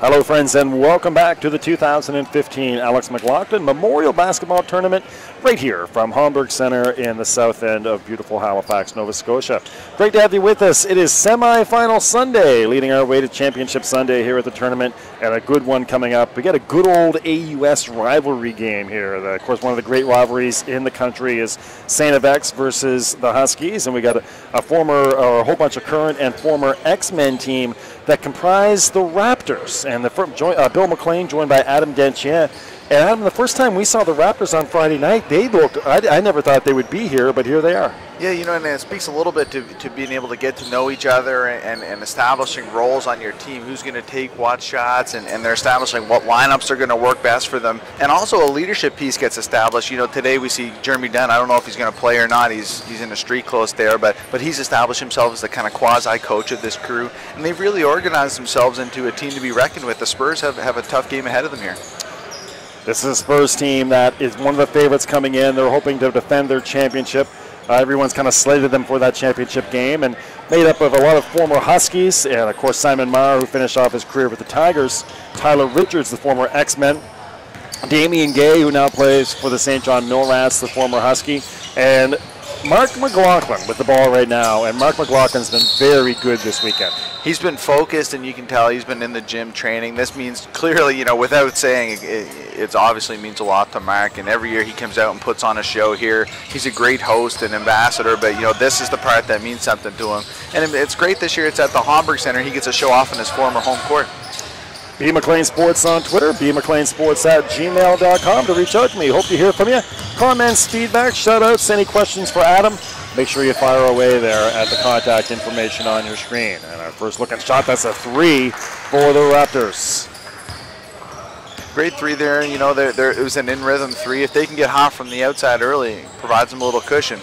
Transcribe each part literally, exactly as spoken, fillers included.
Hello, friends, and welcome back to the two thousand fifteen Alex McLaughlin Memorial Basketball Tournament right here from Homburg Centre in the south end of beautiful Halifax, Nova Scotia. Great to have you with us. It is semi-final Sunday, leading our way to Championship Sunday here at the tournament, and a good one coming up. We got a good old A U S rivalry game here. The, of course, one of the great rivalries in the country is Saint F X versus the Huskies, and we got a, a former, or a whole bunch of current and former X-Men team that comprise the Raptors. And the first, join, uh, Bill McLean joined by Adam Dentien. And Adam, the first time we saw the Raptors on Friday night, they looked, I, I never thought they would be here, but here they are. Yeah, you know, and it speaks a little bit to, to being able to get to know each other and, and establishing roles on your team, who's going to take what shots, and, and they're establishing what lineups are going to work best for them. And also a leadership piece gets established. You know, today we see Jeremy Dunn. I don't know if he's going to play or not. He's he's in the street close there, but, but he's established himself as the kind of quasi-coach of this crew. And they've really organized themselves into a team to be reckoned with. The Spurs have, have a tough game ahead of them here. This is a Spurs team that is one of the favorites coming in. They're hoping to defend their championship. Uh, everyone's kind of slated them for that championship game, and made up of a lot of former Huskies, and of course Simon Meyer, who finished off his career with the Tigers, Tyler Richards, the former X-Men, Damian Gay, who now plays for the Saint John Millrats, the former Husky, and Mark McLaughlin with the ball right now. And Mark McLaughlin's been very good this weekend. He's been focused, and you can tell he's been in the gym training. This means clearly, you know, without saying, it, it obviously means a lot to Mark. And every year he comes out and puts on a show here. He's a great host and ambassador, but, you know, this is the part that means something to him. And it's great this year. It's at the Homburg Centre. He gets to show off in his former home court. B. McLean Sports on Twitter, b mclean sports at gmail dot com to reach out to me. Hope to hear from you. Comments, feedback, shout-outs, any questions for Adam, make sure you fire away there at the contact information on your screen. And our first look at shot, that's a three for the Raptors. Great three there. You know, they're, they're, it was an in-rhythm three. If they can get hot from the outside early, it provides them a little cushion.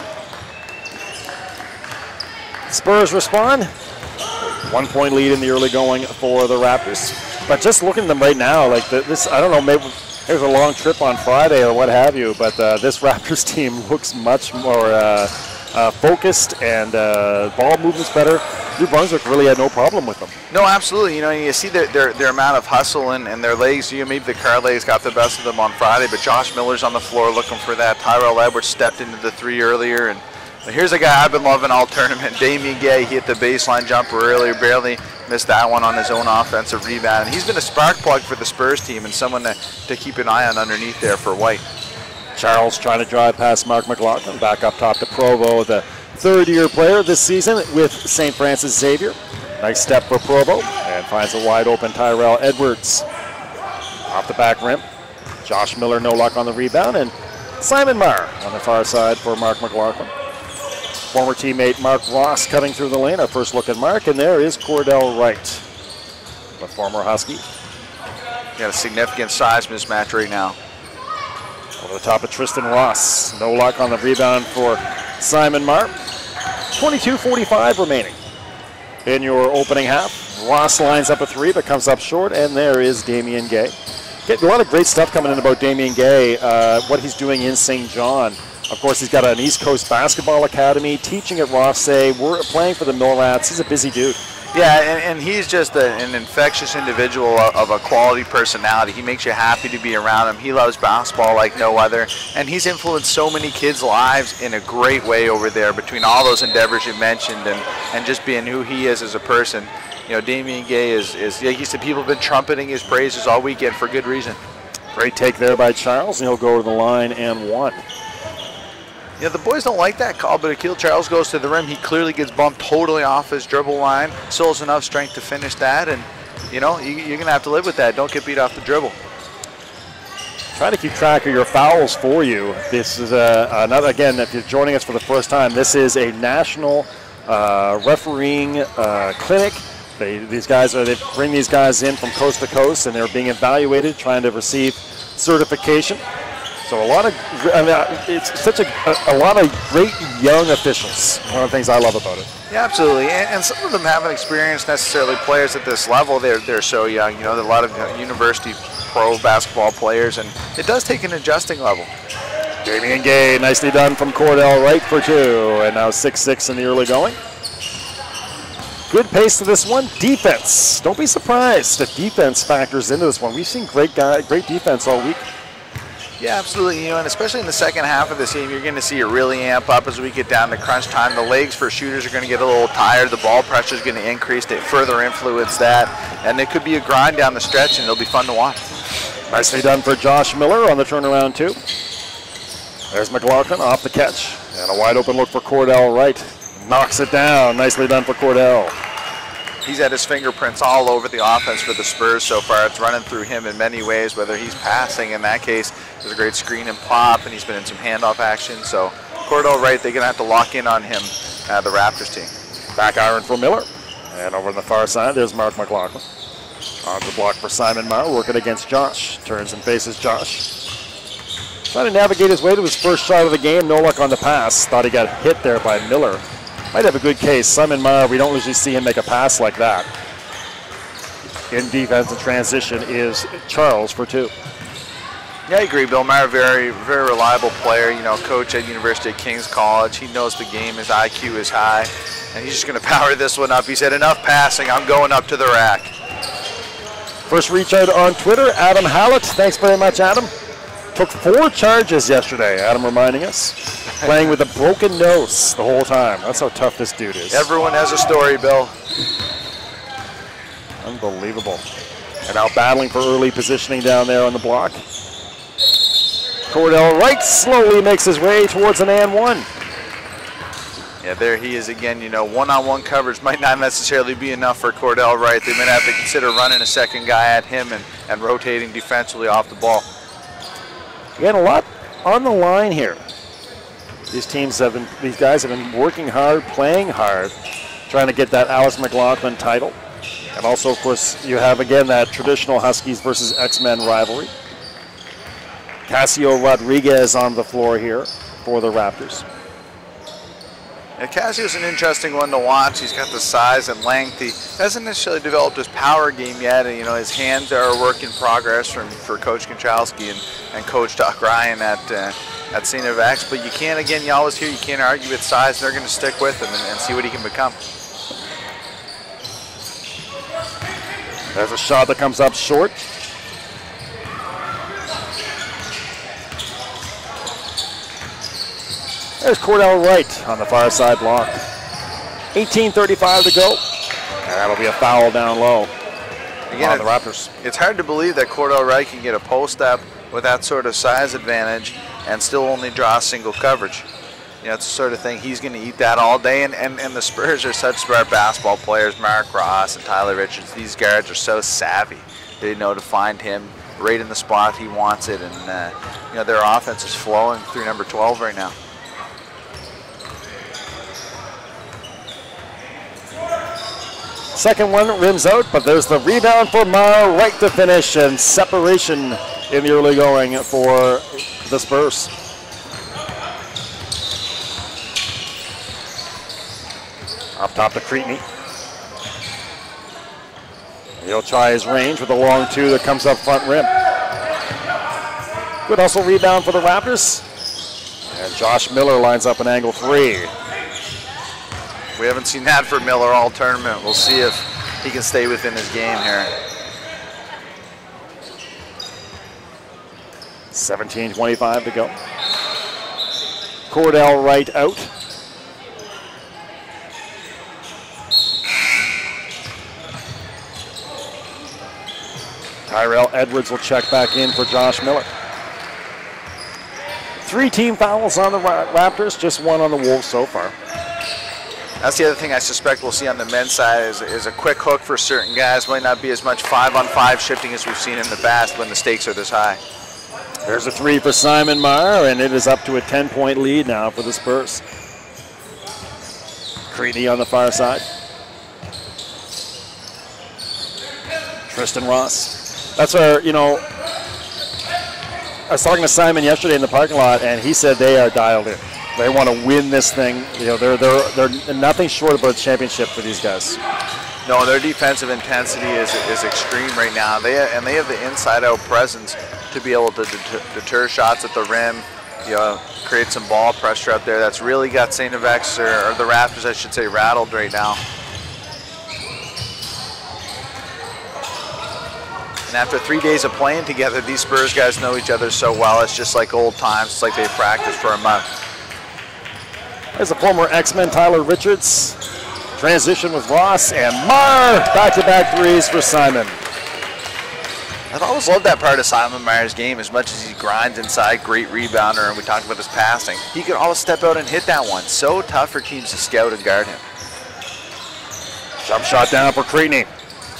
Spurs respond. One-point lead in the early going for the Raptors. But just looking at them right now, like the, this, I don't know, maybe it was a long trip on Friday or what have you, but uh, this Raptors team looks much more uh, uh, focused, and uh, ball movement's better. New Brunswick really had no problem with them. No, absolutely. You know, you see their, their, their amount of hustle and, and their legs. You know, maybe the car legs got the best of them on Friday, but Josh Miller's on the floor looking for that. Tyrell Edwards stepped into the three earlier, and here's a guy I've been loving all tournament, Damian Gay. He hit the baseline jumper earlier, barely missed that one on his own offensive rebound. And he's been a spark plug for the Spurs team and someone to, to keep an eye on underneath there for White. Charles trying to drive past Mark McLaughlin. Back up top to Provo, the third-year player this season with Saint Francis Xavier. Nice step for Provo, and finds a wide-open Tyrell Edwards. Off the back rim. Josh Miller no luck on the rebound, and Simon Meyer on the far side for Mark McLaughlin. Former teammate Mark Ross cutting through the lane. Our first look at Mark, and there is Cordell Wright, the former Husky. Got a significant size mismatch right now. Over the top of Tristan Ross. No luck on the rebound for Simon Meyer. twenty-two forty-five remaining in your opening half. Ross lines up a three, but comes up short, and there is Damian Gay. Get a lot of great stuff coming in about Damian Gay, uh, what he's doing in Saint John. Of course, he's got an East Coast basketball academy, teaching at Rothsay. We're playing for the Millrats. He's a busy dude. Yeah, and, and he's just a, an infectious individual of a quality personality. He makes you happy to be around him. He loves basketball like no other, and he's influenced so many kids' lives in a great way over there between all those endeavors you mentioned and, and just being who he is as a person. You know, Damian Gay is, is like you said, people have been trumpeting his praises all weekend for good reason. Great take there by Charles, and he'll go to the line and one. Yeah, the boys don't like that call, but Akil Charles goes to the rim. He clearly gets bumped totally off his dribble line. Still has enough strength to finish that, and, you know, you, you're going to have to live with that. Don't get beat off the dribble. Trying to keep track of your fouls for you. This is a, another, again, if you're joining us for the first time, this is a national uh, refereeing uh, clinic. They, these guys are, they bring these guys in from coast to coast, and they're being evaluated, trying to receive certification. So a lot of, I mean, it's such a, a, a lot of great young officials. One of the things I love about it. Yeah, absolutely. And, and some of them haven't experienced necessarily players at this level. They're, they're so young. You know, there are a lot of you know, university pro basketball players, and it does take an adjusting level. Damian Gay, nicely done from Cordell Wright for two. And now six six in the early going. Good pace to this one. Defense. Don't be surprised if defense factors into this one. We've seen great guy, great defense all week. Yeah, absolutely. You know, and especially in the second half of this game, you're going to see it really amp up as we get down to crunch time. The legs for shooters are going to get a little tired. The ball pressure is going to increase to further influence that. And it could be a grind down the stretch, and it'll be fun to watch. Nicely done for Josh Miller on the turnaround, too. There's McLaughlin off the catch. And a wide open look for Cordell Wright. Knocks it down. Nicely done for Cordell. He's had his fingerprints all over the offense for the Spurs so far. It's running through him in many ways, whether he's passing. In that case, there's a great screen and pop, and he's been in some handoff action. So Cordell Wright, they're going to have to lock in on him, uh, the Raptors team. Back iron for Miller. And over on the far side, there's Mark McLaughlin. On the block for Simon Meyer, working against Josh. Turns and faces Josh. Trying to navigate his way to his first shot of the game. No luck on the pass. Thought he got hit there by Miller. Might have a good case. Simon Meyer, we don't usually see him make a pass like that. In defense and transition is Charles for two. Yeah, I agree, Bill. Meyer, very, very reliable player. You know, coach at University of King's College. He knows the game. His I Q is high, and he's just going to power this one up. He said, "Enough passing. I'm going up to the rack." First reach out on Twitter, Adam Hallett. Thanks very much, Adam. Took four charges yesterday, Adam reminding us. Playing with a broken nose the whole time. That's how tough this dude is. Everyone has a story, Bill. Unbelievable. And now battling for early positioning down there on the block. Cordell Wright slowly makes his way towards an and one. Yeah, there he is again. You know, one-on-one coverage might not necessarily be enough for Cordell Wright. They might have to consider running a second guy at him and, and rotating defensively off the ball. Again, a lot on the line here. These teams have been, these guys have been working hard, playing hard, trying to get that Alex McLaughlin title. And also, of course, you have, again, that traditional Huskies versus X-Men rivalry. Casio Rodriguez on the floor here for the Raptors. Yeah, Casio's an interesting one to watch. He's got the size and length. He hasn't necessarily developed his power game yet. And, you know, his hands are a work in progress from for Coach Konchalski and, and Coach Doc Ryan at uh, at Saint F X. But you can't, again, you always hear you can't argue with size. They're going to stick with him and, and see what he can become. There's a shot that comes up short. There's Cordell Wright on the far side block. eighteen thirty-five to go. And that'll be a foul down low Again, on the Raptors. It's hard to believe that Cordell Wright can get a post up with that sort of size advantage and still only draw single coverage. You know, it's the sort of thing he's going to eat that all day. And, and, and the Spurs are such smart basketball players. Mark Ross and Tyler Richards, these guards are so savvy. They know to find him right in the spot he wants it. And, uh, you know, their offense is flowing through number twelve right now. Second one rims out, but there's the rebound for Meyer, right to finish, and separation in the early going for the Spurs. Up top to Creetney. He'll try his range with a long two that comes up front rim. Good hustle rebound for the Raptors. And Josh Miller lines up an angle three. We haven't seen that for Miller all tournament. We'll see if he can stay within his game here. seventeen twenty-five to go. Cordell Wright out. Tyrell Edwards will check back in for Josh Miller. Three team fouls on the Raptors, just one on the Wolves so far. That's the other thing I suspect we'll see on the men's side is, is a quick hook for certain guys. Might not be as much five-on-five shifting as we've seen in the past when the stakes are this high. There's a three for Simon Meyer, and it is up to a ten-point lead now for the Spurs. Creedy on the far side. Tristan Ross. That's where, you know, I was talking to Simon yesterday in the parking lot, and he said they are dialed in. They want to win this thing. You know, they're they're they're nothing short of a championship for these guys. No, their defensive intensity is is extreme right now. They and they have the inside-out presence to be able to deter, deter shots at the rim. You know, create some ball pressure up there. That's really got Saint F X or, or the Raptors, I should say, rattled right now. And after three days of playing together, these Spurs guys know each other so well. It's just like old times. It's like they've practiced for a month. There's a former X-Men, Tyler Richards. Transition with Ross and Marr. Back-to-back threes for Simon. I've always loved that part of Simon Meyer's game. As much as he grinds inside, great rebounder, and we talked about his passing, he could always step out and hit that one. So tough for teams to scout and guard him. Jump shot down for Creatney.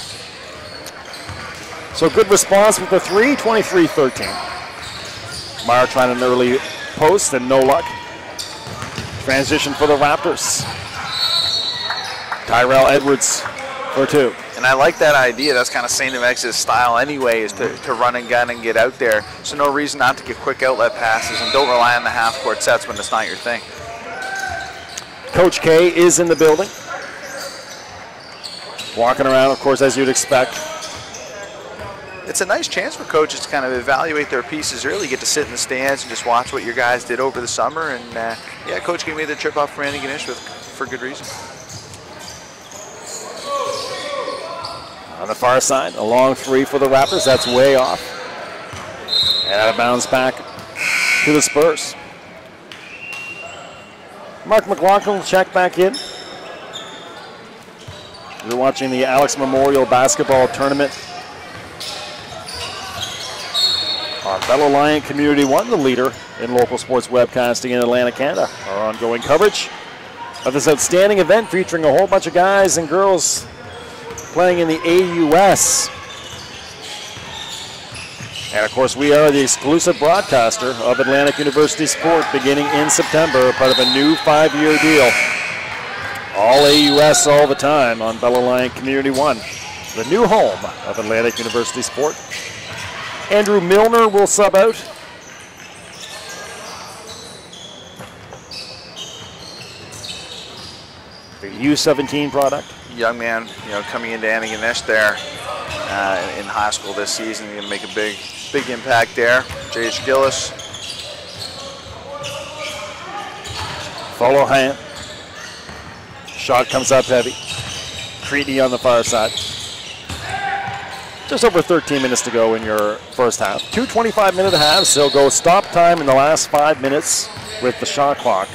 So good response with the three, twenty-three thirteen. Meyer trying an early post and no luck. Transition for the Raptors. Tyrell Edwards for two. And I like that idea. That's kind of Saint X's style anyway, is to, to run and gun and get out there. So no reason not to get quick outlet passes, and don't rely on the half-court sets when it's not your thing. Coach K is in the building. Walking around, of course, as you'd expect. It's a nice chance for coaches to kind of evaluate their pieces early, get to sit in the stands and just watch what your guys did over the summer. And uh, yeah, Coach K made the trip up from Antigonish with for good reason. On the far side, a long three for the Raptors. That's way off. And out of bounds back to the Spurs. Mark McLaughlin will check back in. You're watching the Alex Memorial Basketball Tournament on Bell Aliant Community One, the leader in local sports webcasting in Atlantic, Canada. Our ongoing coverage of this outstanding event featuring a whole bunch of guys and girls playing in the A U S. And of course, we are the exclusive broadcaster of Atlantic University Sport beginning in September, part of a new five-year deal. All A U S all the time on Bell Aliant Community One, the new home of Atlantic University Sport. Andrew Milner will sub out. The U seventeen product. Young man, you know, coming into Antigonish there uh, in high school this season, going to make a big, big impact there. J H Gillis. Follow hand. Shot comes up heavy. Creatney on the far side. Just over thirteen minutes to go in your first half. Two twenty-five minute halves. They'll go stop time in the last five minutes with the shot clock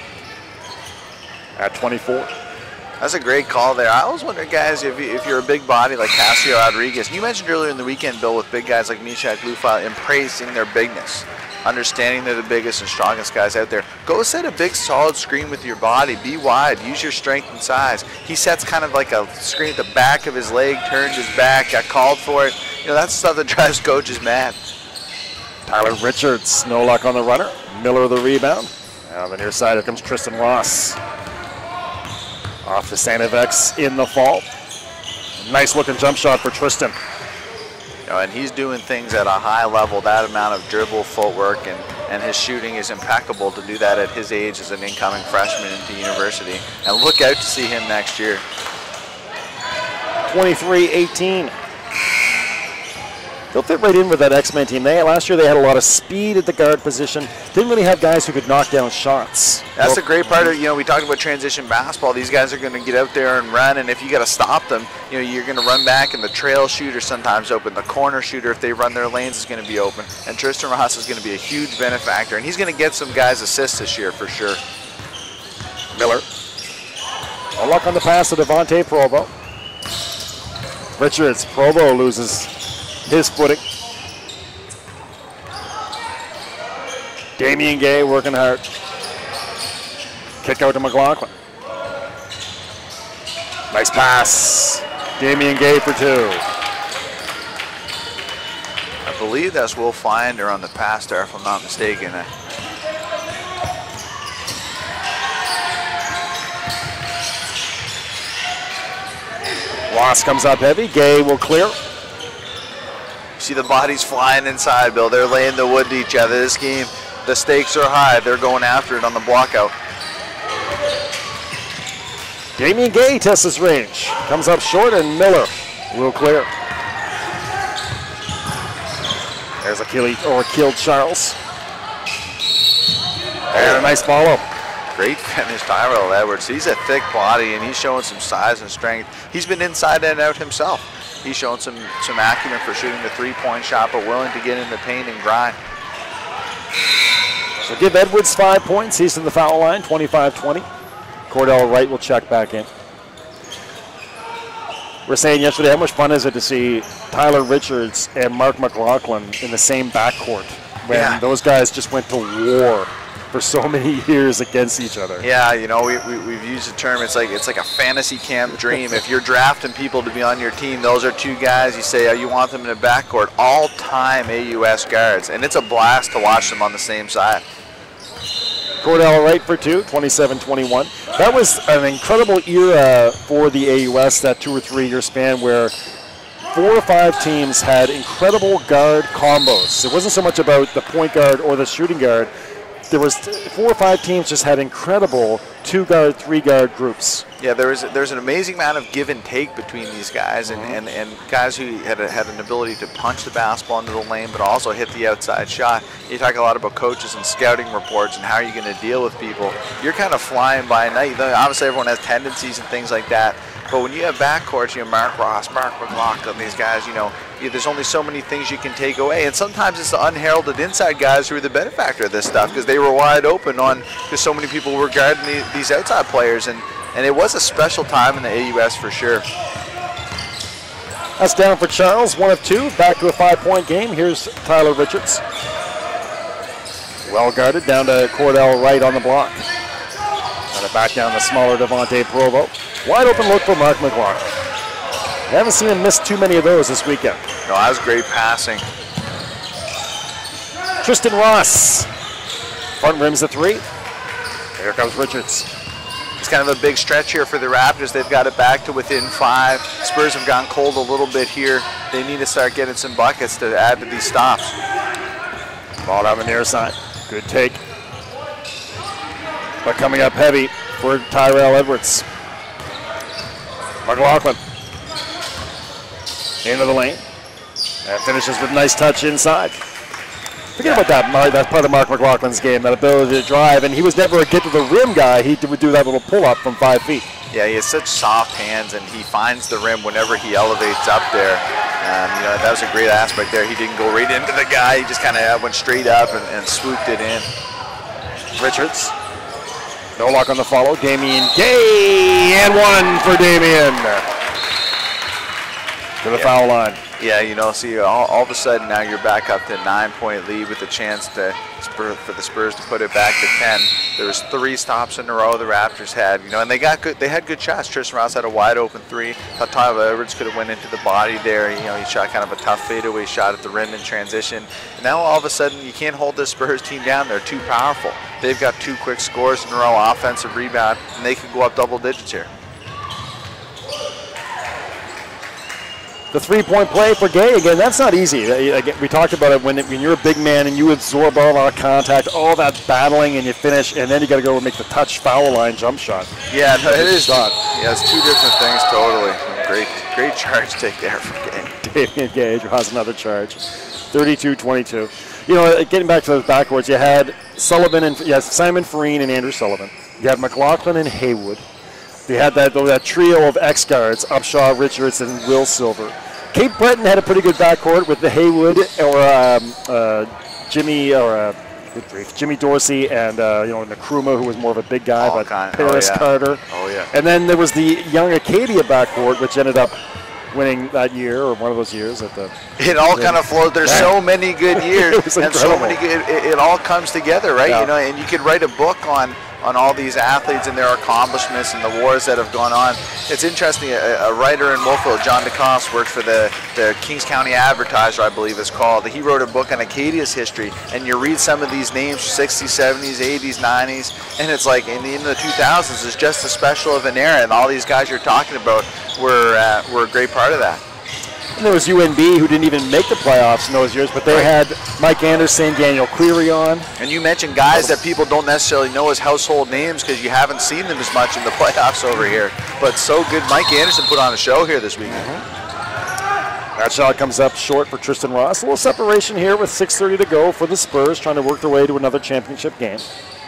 at twenty-four. That's a great call there. I always wonder, guys, if, you, if you're a big body like Casio Rodriguez. You mentioned earlier in the weekend, Bill, with big guys like Mishak Lufa embracing their bigness, understanding they're the biggest and strongest guys out there. Go set a big, solid screen with your body. Be wide. Use your strength and size. He sets kind of like a screen at the back of his leg, turned his back, got called for it. You know, that's stuff that drives coaches mad. Tyler Richards, no luck on the runner. Miller the rebound. On the near side, here comes Tristan Ross. Off to Saint X in the fall. Nice looking jump shot for Tristan. You know, and he's doing things at a high level. That amount of dribble, footwork, and, and his shooting is impeccable to do that at his age as an incoming freshman into university. And look out to see him next year. twenty-three eighteen. They'll fit right in with that X-Men team. They, last year they had a lot of speed at the guard position. Didn't really have guys who could knock down shots. That's well, the great part of, you know, we talked about transition basketball. These guys are going to get out there and run, and if you got to stop them, you know, you're going to run back, and the trail shooter sometimes open. The corner shooter, if they run their lanes, is going to be open. And Tristan Ross is going to be a huge benefactor, and he's going to get some guys assists this year for sure. Miller. No luck on the pass to Devontae Provo. Richards, Provo loses his footing. Damian Gay working hard. Kick out to McLaughlin. Nice pass. Damian Gay for two. I believe that's Will Finder on the pass there, if I'm not mistaken. Ross comes up heavy. Gay will clear. See the bodies flying inside, Bill. They're laying the wood to each other. This game, the stakes are high. They're going after it on the block out. Damian Gay tests his range. Comes up short, and Miller will clear. There's a kill, or killed Charles. And a nice follow. Great finish, Tyrell Edwards. He's a thick body, and he's showing some size and strength. He's been inside and out himself. he's shown some, some acumen for shooting the three-point shot, but willing to get in the paint and grind. So give Edwards five points. He's in the foul line, twenty-five twenty. Cordell Wright will check back in. We were saying yesterday, how much fun is it to see Tyler Richards and Mark McLaughlin in the same backcourt when yeah. those guys just went to war for so many years against each other. Yeah, you know, we, we, we've used the term, it's like it's like a fantasy camp dream. If you're drafting people to be on your team, those are two guys you say, oh, you want them in the backcourt, all-time A U S guards, and it's a blast to watch them on the same side. Cordell Wright for two, twenty-seven twenty-one. That was an incredible era for the A U S, that two or three year span where four or five teams had incredible guard combos. It wasn't so much about the point guard or the shooting guard. There was four or five teams just had incredible two guard, three guard groups. Yeah, there was there's an amazing amount of give and take between these guys, and, and, and guys who had, a, had an ability to punch the basketball into the lane, but also hit the outside shot. You talk a lot about coaches and scouting reports and how are you going to deal with people. You're kind of flying by night. Obviously, everyone has tendencies and things like that. But when you have backcourts, you know, Mark Ross, Mark McLaughlin, these guys, you know, you, there's only so many things you can take away. And sometimes it's the unheralded inside guys who are the benefactor of this stuff because they were wide open on, because so many people were guarding the, these outside players. And, and it was a special time in the A U S for sure. That's down for Charles, one of two. Back to a five-point game. Here's Tyler Richards. Well guarded, down to Cordell Wright on the block. And it back down the smaller Devontae Provo. Wide open look for Mark McLaughlin. I haven't seen him miss too many of those this weekend. No, that was great passing. Tristan Ross. Front rims the three. Here comes Richards. It's kind of a big stretch here for the Raptors. They've got it back to within five. Spurs have gone cold a little bit here. They need to start getting some buckets to add to these stops. Ball down the near side. Good take. But coming up heavy for Tyrell Edwards. McLaughlin into the lane and finishes with a nice touch inside. Forget about that, Mark. That's part of Mark McLaughlin's game, that ability to drive, and he was never a get to the rim guy. He would do that little pull-up from five feet. Yeah, he has such soft hands, and he finds the rim whenever he elevates up there. Um, you know, that was a great aspect there. He didn't go right into the guy. He just kind of went straight up and, and swooped it in. Richards. No luck on the follow. Damian Gay, and one for Damian. To the yeah. foul line. Yeah, you know, see, all, all of a sudden now you're back up to a nine-point lead with a chance to spur, for the Spurs to put it back to ten. There was three stops in a row the Raptors had, you know, and they got good. They had good shots. Tristan Ross had a wide-open three. Thought Tyler Edwards could have went into the body there. You know, he shot kind of a tough fadeaway shot at the rim in transition. And now all of a sudden you can't hold this Spurs team down. They're too powerful. They've got two quick scores in a row, offensive rebound, and they could go up double digits here. The three-point play for Gay, again, that's not easy. Again, we talked about it when, it when you're a big man and you absorb all that contact, all that battling, and you finish, and then you got to go and make the touch foul line jump shot. Yeah, no, it is. Shot. Yeah, it's two different things totally. Great, great charge take there for Gay. Damian Gay has another charge, thirty-two twenty-two. You know, getting back to those backwards, you had Sullivan and yes, Simon Farine and Andrew Sullivan. You had McLaughlin and Haywood. They had that, that trio of X-guards, Upshaw, Richards, and Will Silver. Cape Breton had a pretty good backcourt with the Haywood or um, uh, Jimmy or uh, good grief, Jimmy Dorsey and uh, you know Nkrumah, who was more of a big guy, All but kind. Paris oh, yeah. Carter. Oh yeah. And then there was the young Acadia backcourt, which ended up winning that year or one of those years at the. It all kind of flowed. There's so many good years, and so many good. It, it all comes together, right? Yeah. You know, and you could write a book on. on all these athletes and their accomplishments and the wars that have gone on. It's interesting, a, a writer in Wolfville, John DeCoste, worked for the, the Kings County Advertiser, I believe it's called. He wrote a book on Acadia's history, and you read some of these names, sixties, seventies, eighties, nineties, and it's like in the, in the two thousands, it's just as special of an era, and all these guys you're talking about were, uh, were a great part of that. And there was U N B, who didn't even make the playoffs in those years, but they right. had Mike Anderson, Daniel Cleary on. And you mentioned guys that people don't necessarily know as household names because you haven't seen them as much in the playoffs over here. But so good. Mike Anderson put on a show here this weekend. Mm-hmm. That shot comes up short for Tristan Ross. A little separation here with six thirty to go for the Spurs, trying to work their way to another championship game.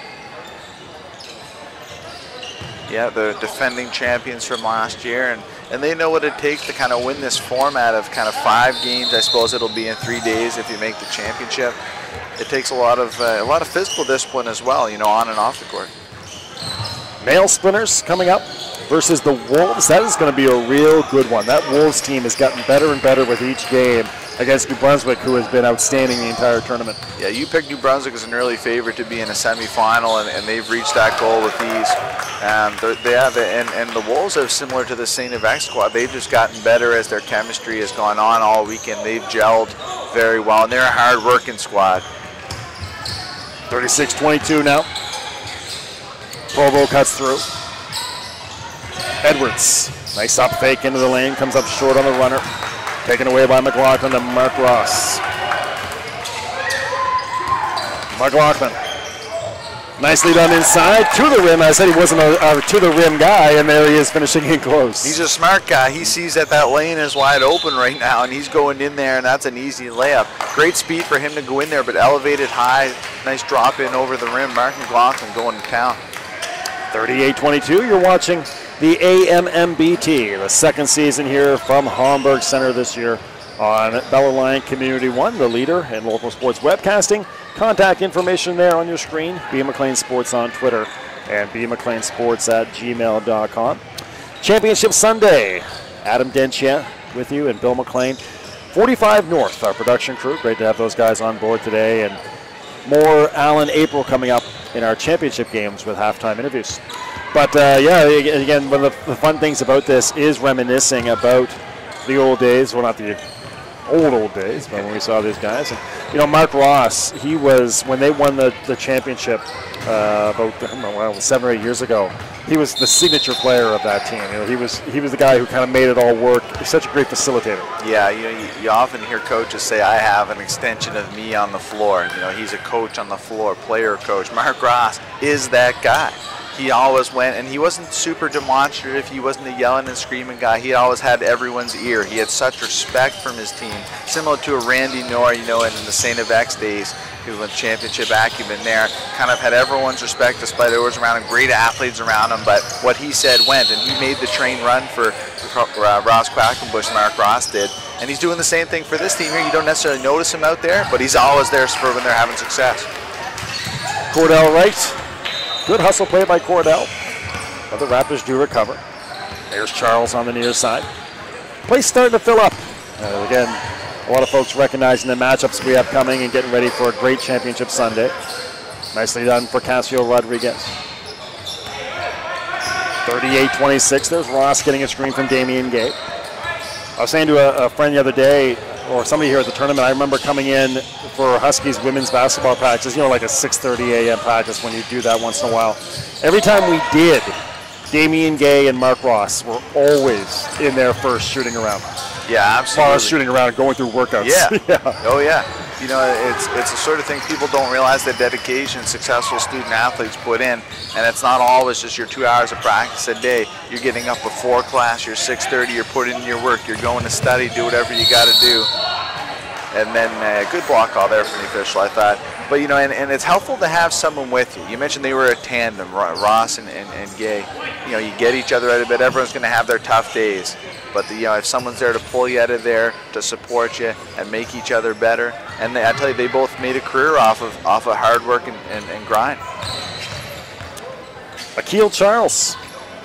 Yeah, the defending champions from last year. And and they know what it takes to kind of win this format of kind of five games. I suppose it'll be in three days if you make the championship. It takes a lot of uh, a lot of physical discipline as well, you know, on and off the court. Male Splinters coming up versus the Wolves. That is going to be a real good one. That Wolves team has gotten better and better with each game against New Brunswick, who has been outstanding the entire tournament. Yeah, you picked New Brunswick as an early favorite to be in a semifinal, and, and they've reached that goal with ease. Um, they have, and, and the Wolves are similar to the Saint X squad. They've just gotten better as their chemistry has gone on all weekend. They've gelled very well, and they're a hard-working squad. thirty-six twenty-two now. Provo cuts through. Edwards, nice up fake into the lane, comes up short on the runner. Taken away by McLaughlin to Mark Ross. McLaughlin, nicely done inside, to the rim. I said he wasn't a, a to-the-rim guy, and there he is finishing in close. He's a smart guy. He sees that that lane is wide open right now, and he's going in there, and that's an easy layup. Great speed for him to go in there, but elevated high. Nice drop in over the rim. Mark McLaughlin going to town. thirty-eight twenty-two, you're watching the A M M B T, the second season here from Homburg Centre this year on Bell Aliant Community One, the leader in local sports webcasting. Contact information there on your screen. B McLean Sports on Twitter and bmcleansports at gmail dot com. Championship Sunday. Adam Denchia with you and Bill McLean. forty-five North, our production crew. Great to have those guys on board today. And more Alan April coming up in our championship games with halftime interviews. But uh, yeah, again, one of the, the fun things about this is reminiscing about the old days. Well, not the old, old days, but when we saw these guys. And, you know, Mark Ross, he was, when they won the, the championship uh, about I don't know, well, seven or eight years ago, he was the signature player of that team. You know, he was he was the guy who kind of made it all work. He's such a great facilitator. Yeah, you know, you, you often hear coaches say, I have an extension of me on the floor. You know, he's a coach on the floor, player coach. Mark Ross is that guy. He always went, and he wasn't super demonstrative. He wasn't a yelling and screaming guy. He always had everyone's ear. He had such respect from his team, similar to a Randy Knorr, you know, in the Saint X days, who went championship acumen there, kind of had everyone's respect despite there was around him, great athletes around him, but what he said went, and he made the train run for uh, Ross Quackenbush, Mark Ross did, and he's doing the same thing for this team here. You don't necessarily notice him out there, but he's always there for when they're having success. Cordell Wright. Good hustle play by Cordell, but the Raptors do recover. There's Charles on the near side. Place starting to fill up. Uh, again, a lot of folks recognizing the matchups we have coming and getting ready for a great championship Sunday. Nicely done for Casio Rodriguez. thirty-eight twenty-six. There's Ross getting a screen from Damian Gay. I was saying to a, a friend the other day, or somebody here at the tournament, I remember coming in for Huskies women's basketball practice, you know, like a six thirty a m practice when you do that once in a while. Every time we did, Damian Gay and Mark Ross were always in there first shooting around. Yeah, absolutely. Shooting around and going through workouts. Yeah. yeah. Oh, yeah. You know, it's it's the sort of thing people don't realize the dedication successful student athletes put in, and it's not always just your two hours of practice a day. You're getting up before class, you're six thirty, you're putting in your work, you're going to study, do whatever you got to do. And then a uh, good block call there from the official, I thought. But, you know, and, and it's helpful to have someone with you. You mentioned they were a tandem, Ross and, and, and Gay. You know, you get each other out of bed. Everyone's going to have their tough days. But, the, you know, if someone's there to pull you out of there, to support you, and make each other better. And they, I tell you, they both made a career off of off of hard work and, and, and grind. Akil Charles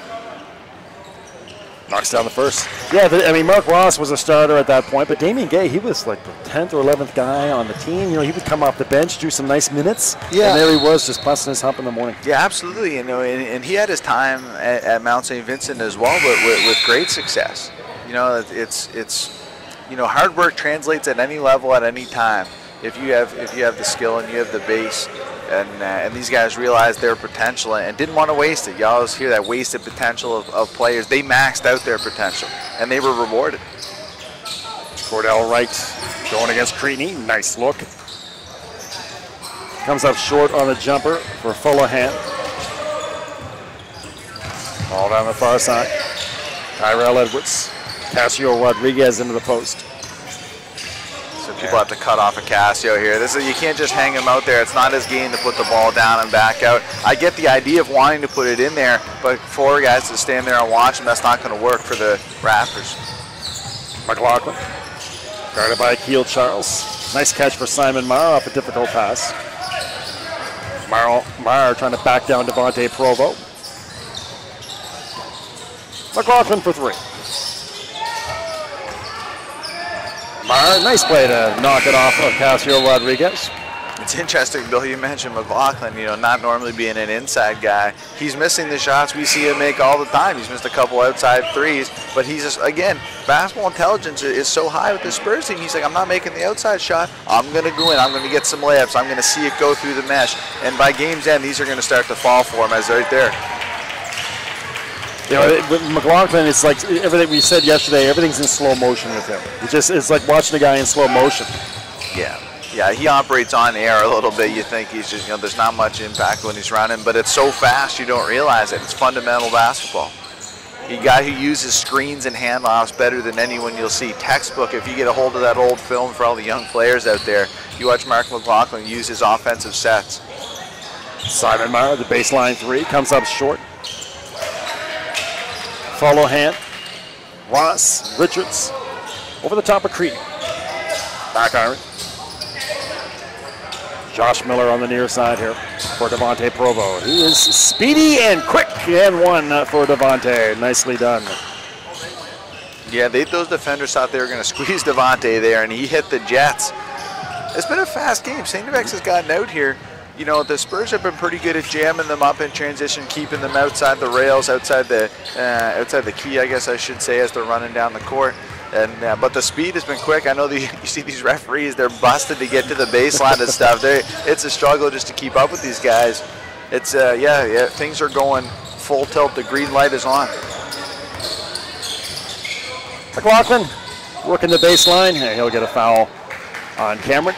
knocks down the first. Yeah, the, I mean, Mark Ross was a starter at that point, but Damian Gay, he was like the tenth or eleventh guy on the team. You know, he would come off the bench, do some nice minutes, yeah. and there he was just busting his hump in the morning. Yeah, absolutely. You know, and, and he had his time at, at Mount Saint Vincent as well, but with, with great success. You know, it's it's you know, hard work translates at any level at any time. If you have if you have the skill and you have the base. And, uh, and these guys realized their potential and didn't want to waste it. You always hear that wasted potential of, of players. They maxed out their potential, and they were rewarded. Cordell Wright going against Creaney. Nice look. Comes up short on the jumper for Fullahan. All down the far side. Tyrell Edwards. Casio Rodriguez into the post. So people have to cut off a Casio here. This is, you can't just hang him out there. It's not his game to put the ball down and back out. I get the idea of wanting to put it in there, but four guys to stand there and watch him, that's not going to work for the Raptors. McLaughlin, guarded by Akil Charles. Nice catch for Simon Meyer off a difficult pass. Meyer, Meyer trying to back down Devontae Provo. McLaughlin for three. Meyer, nice play to knock it off of Casio Rodriguez. It's interesting, Bill, you mentioned McLaughlin, you know, not normally being an inside guy. He's missing the shots we see him make all the time. He's missed a couple outside threes, but he's just, again, basketball intelligence is so high with the Spurs team. He's like, I'm not making the outside shot. I'm going to go in. I'm going to get some layups. I'm going to see it go through the mesh. And by game's end, these are going to start to fall for him as right there. You know, with McLaughlin, it's like everything we said yesterday, everything's in slow motion with him. It just, it's like watching a guy in slow motion. Yeah. Yeah, he operates on air a little bit. You think he's just, you know, there's not much impact when he's running, but it's so fast you don't realize it. It's fundamental basketball. A guy who uses screens and handoffs better than anyone you'll see. Textbook, if you get a hold of that old film for all the young players out there, you watch Mark McLaughlin use his offensive sets. Simon Meyer, the baseline three, comes up short. Follow hand. Ross, Richards, over the top of Creed. Back iron. Josh Miller on the near side here for Devontae Provo. He is speedy and quick, and one for Devontae. Nicely done. Yeah, they, those defenders thought they were going to squeeze Devontae there, and he hit the Jets. It's been a fast game. Saint X has gotten out here. You know, the Spurs have been pretty good at jamming them up in transition, keeping them outside the rails, outside the uh, outside the key, I guess I should say, as they're running down the court. And uh, but the speed has been quick. I know the, you see these referees; they're busted to get to the baseline and stuff. They, it's a struggle just to keep up with these guys. It's uh, yeah, yeah, things are going full tilt. The green light is on. McLaughlin working the baseline. Hey, he'll get a foul on Cameron.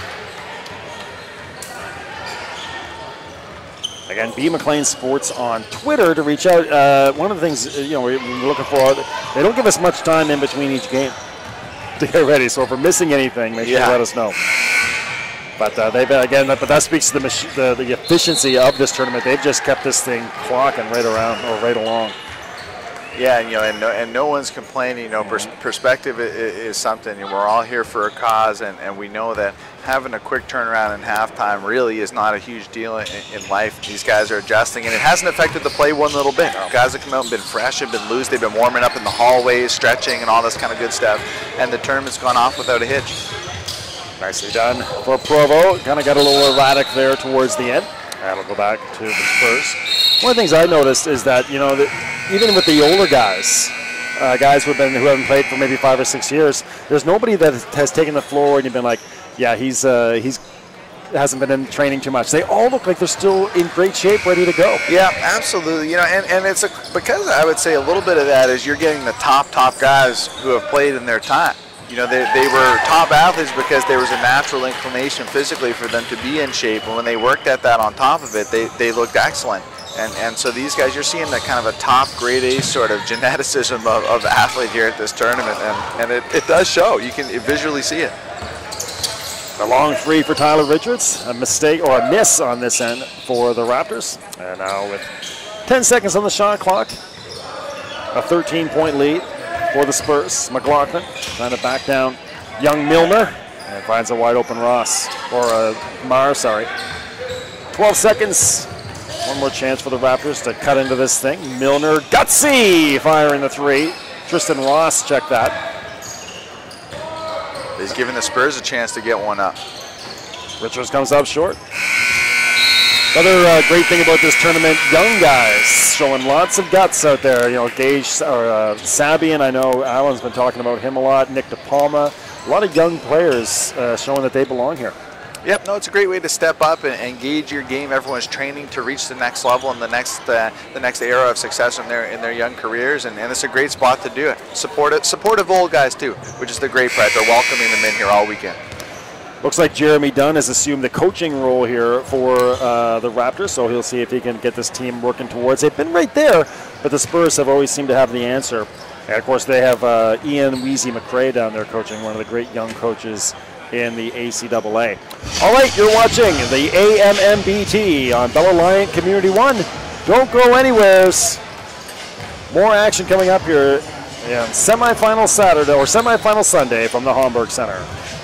Again, B. McLean Sports on Twitter to reach out. Uh, one of the things you know we're looking for, they don't give us much time in between each game to get ready. So if we're missing anything, make sure yeah. to let us know. But uh, they've again, but that speaks to the, the the efficiency of this tournament. They've just kept this thing clocking right around or right along. Yeah, and, you know, and no, and no one's complaining. You know, pers perspective is, is something. And we're all here for a cause, and, and we know that having a quick turnaround in halftime really is not a huge deal in, in life. These guys are adjusting, and it hasn't affected the play one little bit. Guys have come out and been fresh, have been loose, they've been warming up in the hallways, stretching, and all this kind of good stuff. And the tournament's gone off without a hitch. Nicely done for Provo. Kind of got a little erratic there towards the end. That'll go back to the Spurs. One of the things I noticed is that, you know, that even with the older guys, uh, guys who have been who haven't played for maybe five or six years, there's nobody that has taken the floor and you've been like, yeah, he's uh, he's hasn't been in training too much. They all look like they're still in great shape, ready to go. Yeah, absolutely. You know, and, and it's a, because I would say a little bit of that is you're getting the top top guys who have played in their time. You know, they, they were top athletes because there was a natural inclination physically for them to be in shape. And when they worked at that on top of it, they, they looked excellent. And, and so these guys, you're seeing that kind of a top grade A sort of geneticism of, of athlete here at this tournament. And, and it, it does show. You can visually see it. A long three for Tyler Richards. A mistake or a miss on this end for the Raptors. And now with ten seconds on the shot clock, a thirteen point lead for the Spurs. McLaughlin trying to back down young Milner and finds a wide open Ross, or a Mar, sorry. twelve seconds. One more chance for the Raptors to cut into this thing. Milner, gutsy, firing the three. Tristan Ross, check that. He's giving the Spurs a chance to get one up. Richards comes up short. Another uh, great thing about this tournament, young guys showing lots of guts out there. You know, Gage or uh, Sabian, I know Alan's been talking about him a lot. Nick DePalma, a lot of young players uh, showing that they belong here. Yep, no, it's a great way to step up and engage your game. Everyone's training to reach the next level and the next uh, the next era of success in their in their young careers, and, and it's a great spot to do it. Support it, supportive old guys too, which is the great part. They're welcoming them in here all weekend. Looks like Jeremy Dunn has assumed the coaching role here for uh, the Raptors, so he'll see if he can get this team working towards. They've been right there, but the Spurs have always seemed to have the answer. And of course, they have uh, Ian Weezy McRae down there coaching, one of the great young coaches in the A C double A. All right, you're watching the A M M B T on Bell Aliant Community One. Don't go anywhere. More action coming up here in semifinal Saturday or semifinal Sunday from the Homburg Centre.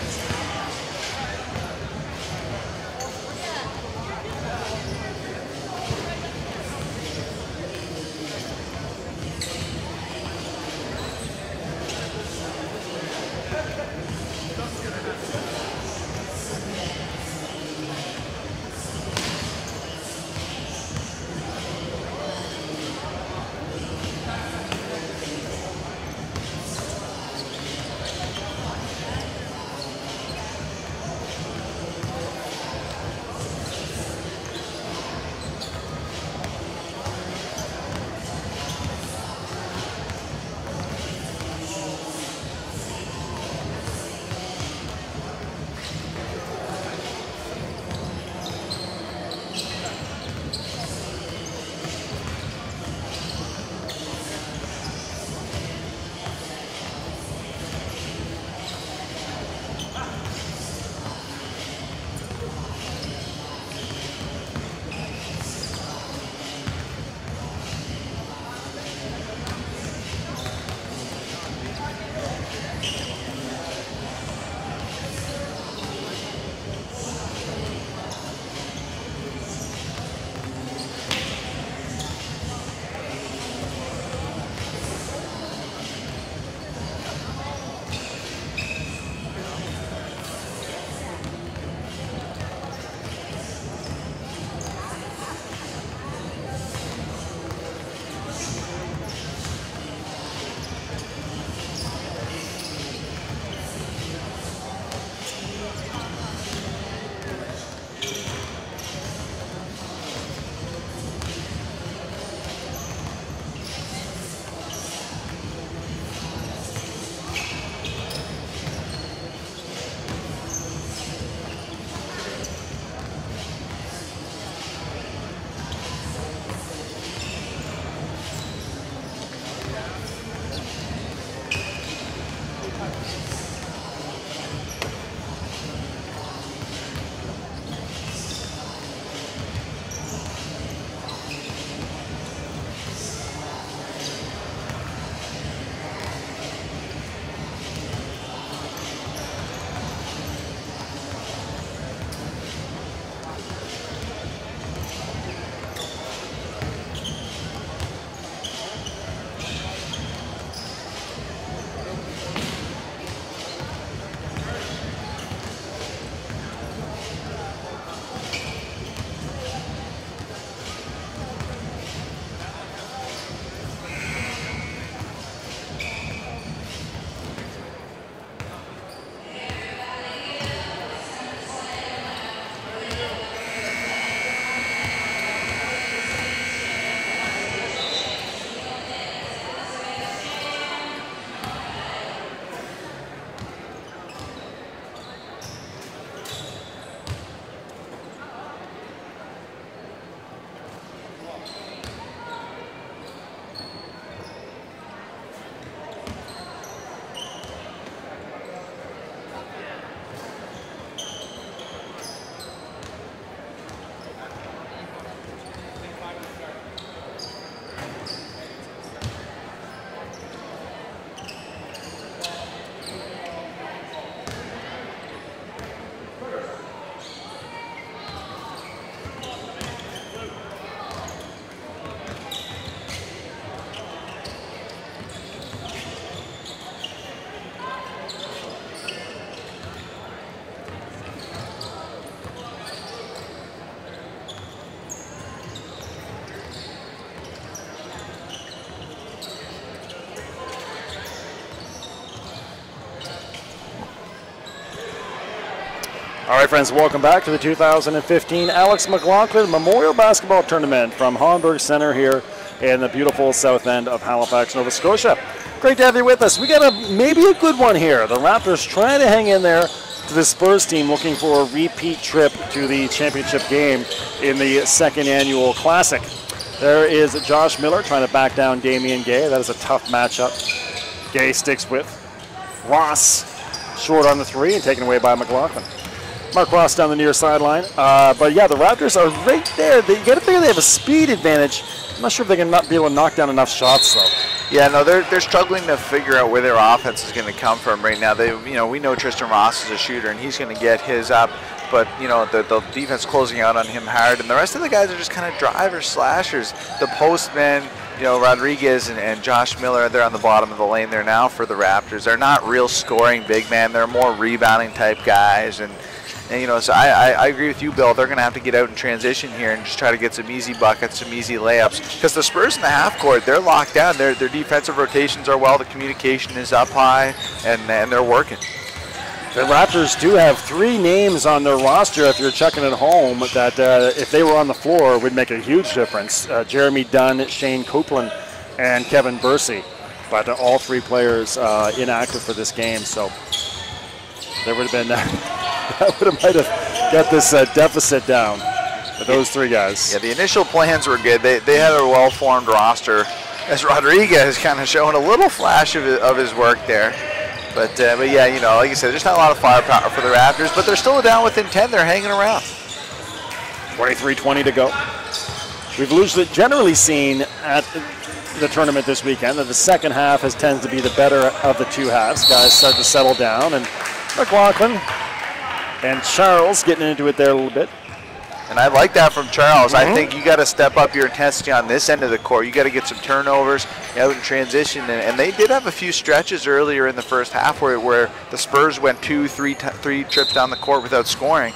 All right, friends, welcome back to the two thousand fifteen Alex McLaughlin Memorial Basketball Tournament from Homburg Centre here in the beautiful south end of Halifax, Nova Scotia. Great to have you with us. We got a maybe a good one here. The Raptors trying to hang in there to the Spurs team, looking for a repeat trip to the championship game in the second annual Classic. There is Josh Miller trying to back down Damian Gay. That is a tough matchup. Gay sticks with Ross. short on the three and taken away by McLaughlin. Mark Ross down the near sideline. Uh, but yeah, the Raptors are right there. They, you got to figure they have a speed advantage. I'm not sure if they can not be able to knock down enough shots though. Yeah, no, they're they're struggling to figure out where their offense is going to come from right now. They, you know, we know Tristan Ross is a shooter and he's going to get his up, but you know the the defense closing out on him hard, and the rest of the guys are just kind of drivers, slashers. The postmen, you know, Rodriguez and, and Josh Miller, they're on the bottom of the lane there now for the Raptors. They're not real scoring big men. They're more rebounding type guys, and. And, you know, so I, I, I agree with you, Bill. They're going to have to get out in transition here and just try to get some easy buckets, some easy layups. Because the Spurs in the half court, they're locked down. Their their defensive rotations are well. The communication is up high, and, and they're working. The Raptors do have three names on their roster, if you're checking at home, that uh, if they were on the floor would make a huge difference. Uh, Jeremy Dunn, Shane Copeland, and Kevin Bursey. But uh, all three players uh, inactive for this game, so there would have been... Uh, that would have might have got this uh, deficit down with those three guys. Yeah, the initial plans were good. They, they had a well-formed roster. As Rodriguez kind of showing a little flash of his, of his work there. But, uh, but yeah, you know, like you said, there's not a lot of firepower for the Raptors, but they're still down within ten. They're hanging around. twenty-three twenty to go. We've usually generally seen at the tournament this weekend that the second half has tends to be the better of the two halves. Guys start to settle down, and McLaughlin and Charles getting into it there a little bit. And I like that from Charles. Mm-hmm. I think you got to step up your intensity on this end of the court. You got to get some turnovers out in transition. And, and they did have a few stretches earlier in the first half where, where the Spurs went two, three, t three trips down the court without scoring.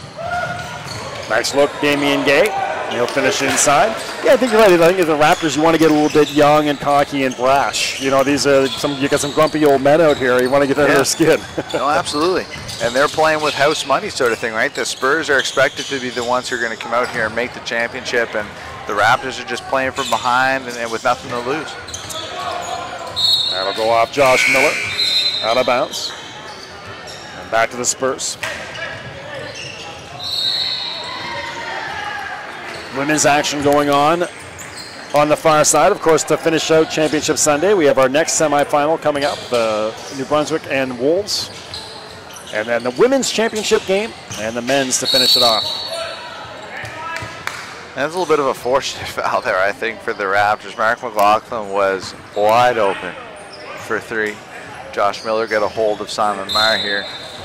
Nice look, Damian Gay. He'll finish inside. Yeah, I think you're right. I think as the Raptors, you want to get a little bit young and cocky and brash. You know, these are some. You got some grumpy old men out here. You want to get under yeah. their skin. No, absolutely. And they're playing with house money sort of thing, right? The Spurs are expected to be the ones who are going to come out here and make the championship, and the Raptors are just playing from behind and, and with nothing to lose. That'll go off Josh Miller, out of bounds, and back to the Spurs. Women's action going on on the far side. Of course, to finish out Championship Sunday, we have our next semifinal coming up, the New Brunswick and Wolves. And then the women's championship game and the men's to finish it off. That's a little bit of a fortunate foul there, I think, for the Raptors. Mark McLaughlin was wide open for three. Josh Miller got a hold of Simon Meyer here.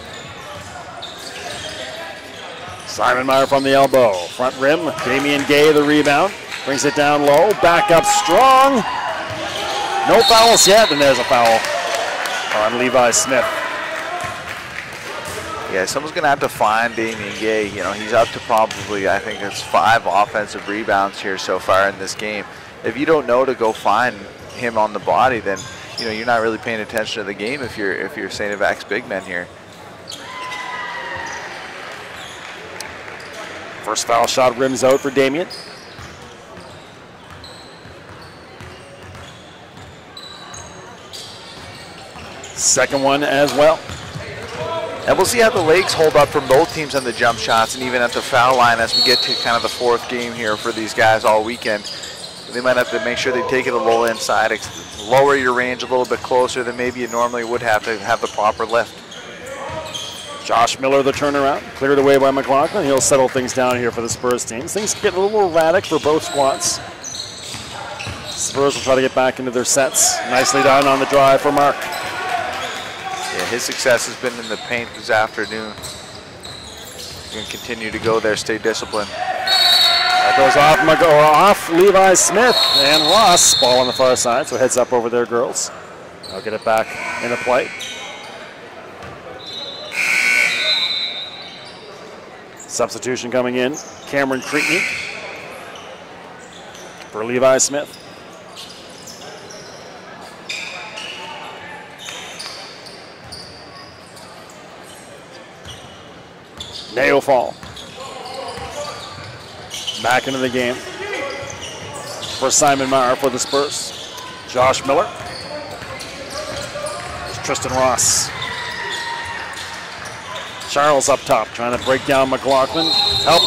Simon Meyer from the elbow. Front rim, Damian Gay the rebound. Brings it down low, back up strong. No fouls yet, and there's a foul on Levi Smith. Yeah, someone's going to have to find Damian Gay. You know, he's up to probably, I think it's five offensive rebounds here so far in this game. If you don't know to go find him on the body, then, you know, you're not really paying attention to the game if you're, if you're Saint Evax big men here. First foul shot rims out for Damian. Second one as well. And we'll see how the legs hold up from both teams on the jump shots and even at the foul line as we get to kind of the fourth game here for these guys all weekend. They might have to make sure they take it a little inside, lower your range a little bit closer than maybe you normally would have to have the proper lift. Josh Miller, the turnaround, cleared away by McLaughlin. He'll settle things down here for the Spurs teams. Things get a little erratic for both squads. Spurs will try to get back into their sets. Nicely done on the drive for Mark. Yeah, his success has been in the paint this afternoon. He's going to continue to go there, stay disciplined. That goes off, off Levi Smith and Ross. Ball on the far side, so heads up over there, girls. I'll get it back into play. Substitution coming in, Cameron Creekney for Levi Smith. Nail fall. Back into the game for Simon Meyer for the Spurs. Josh Miller. There's Tristan Ross. Charles up top, trying to break down McLaughlin. Help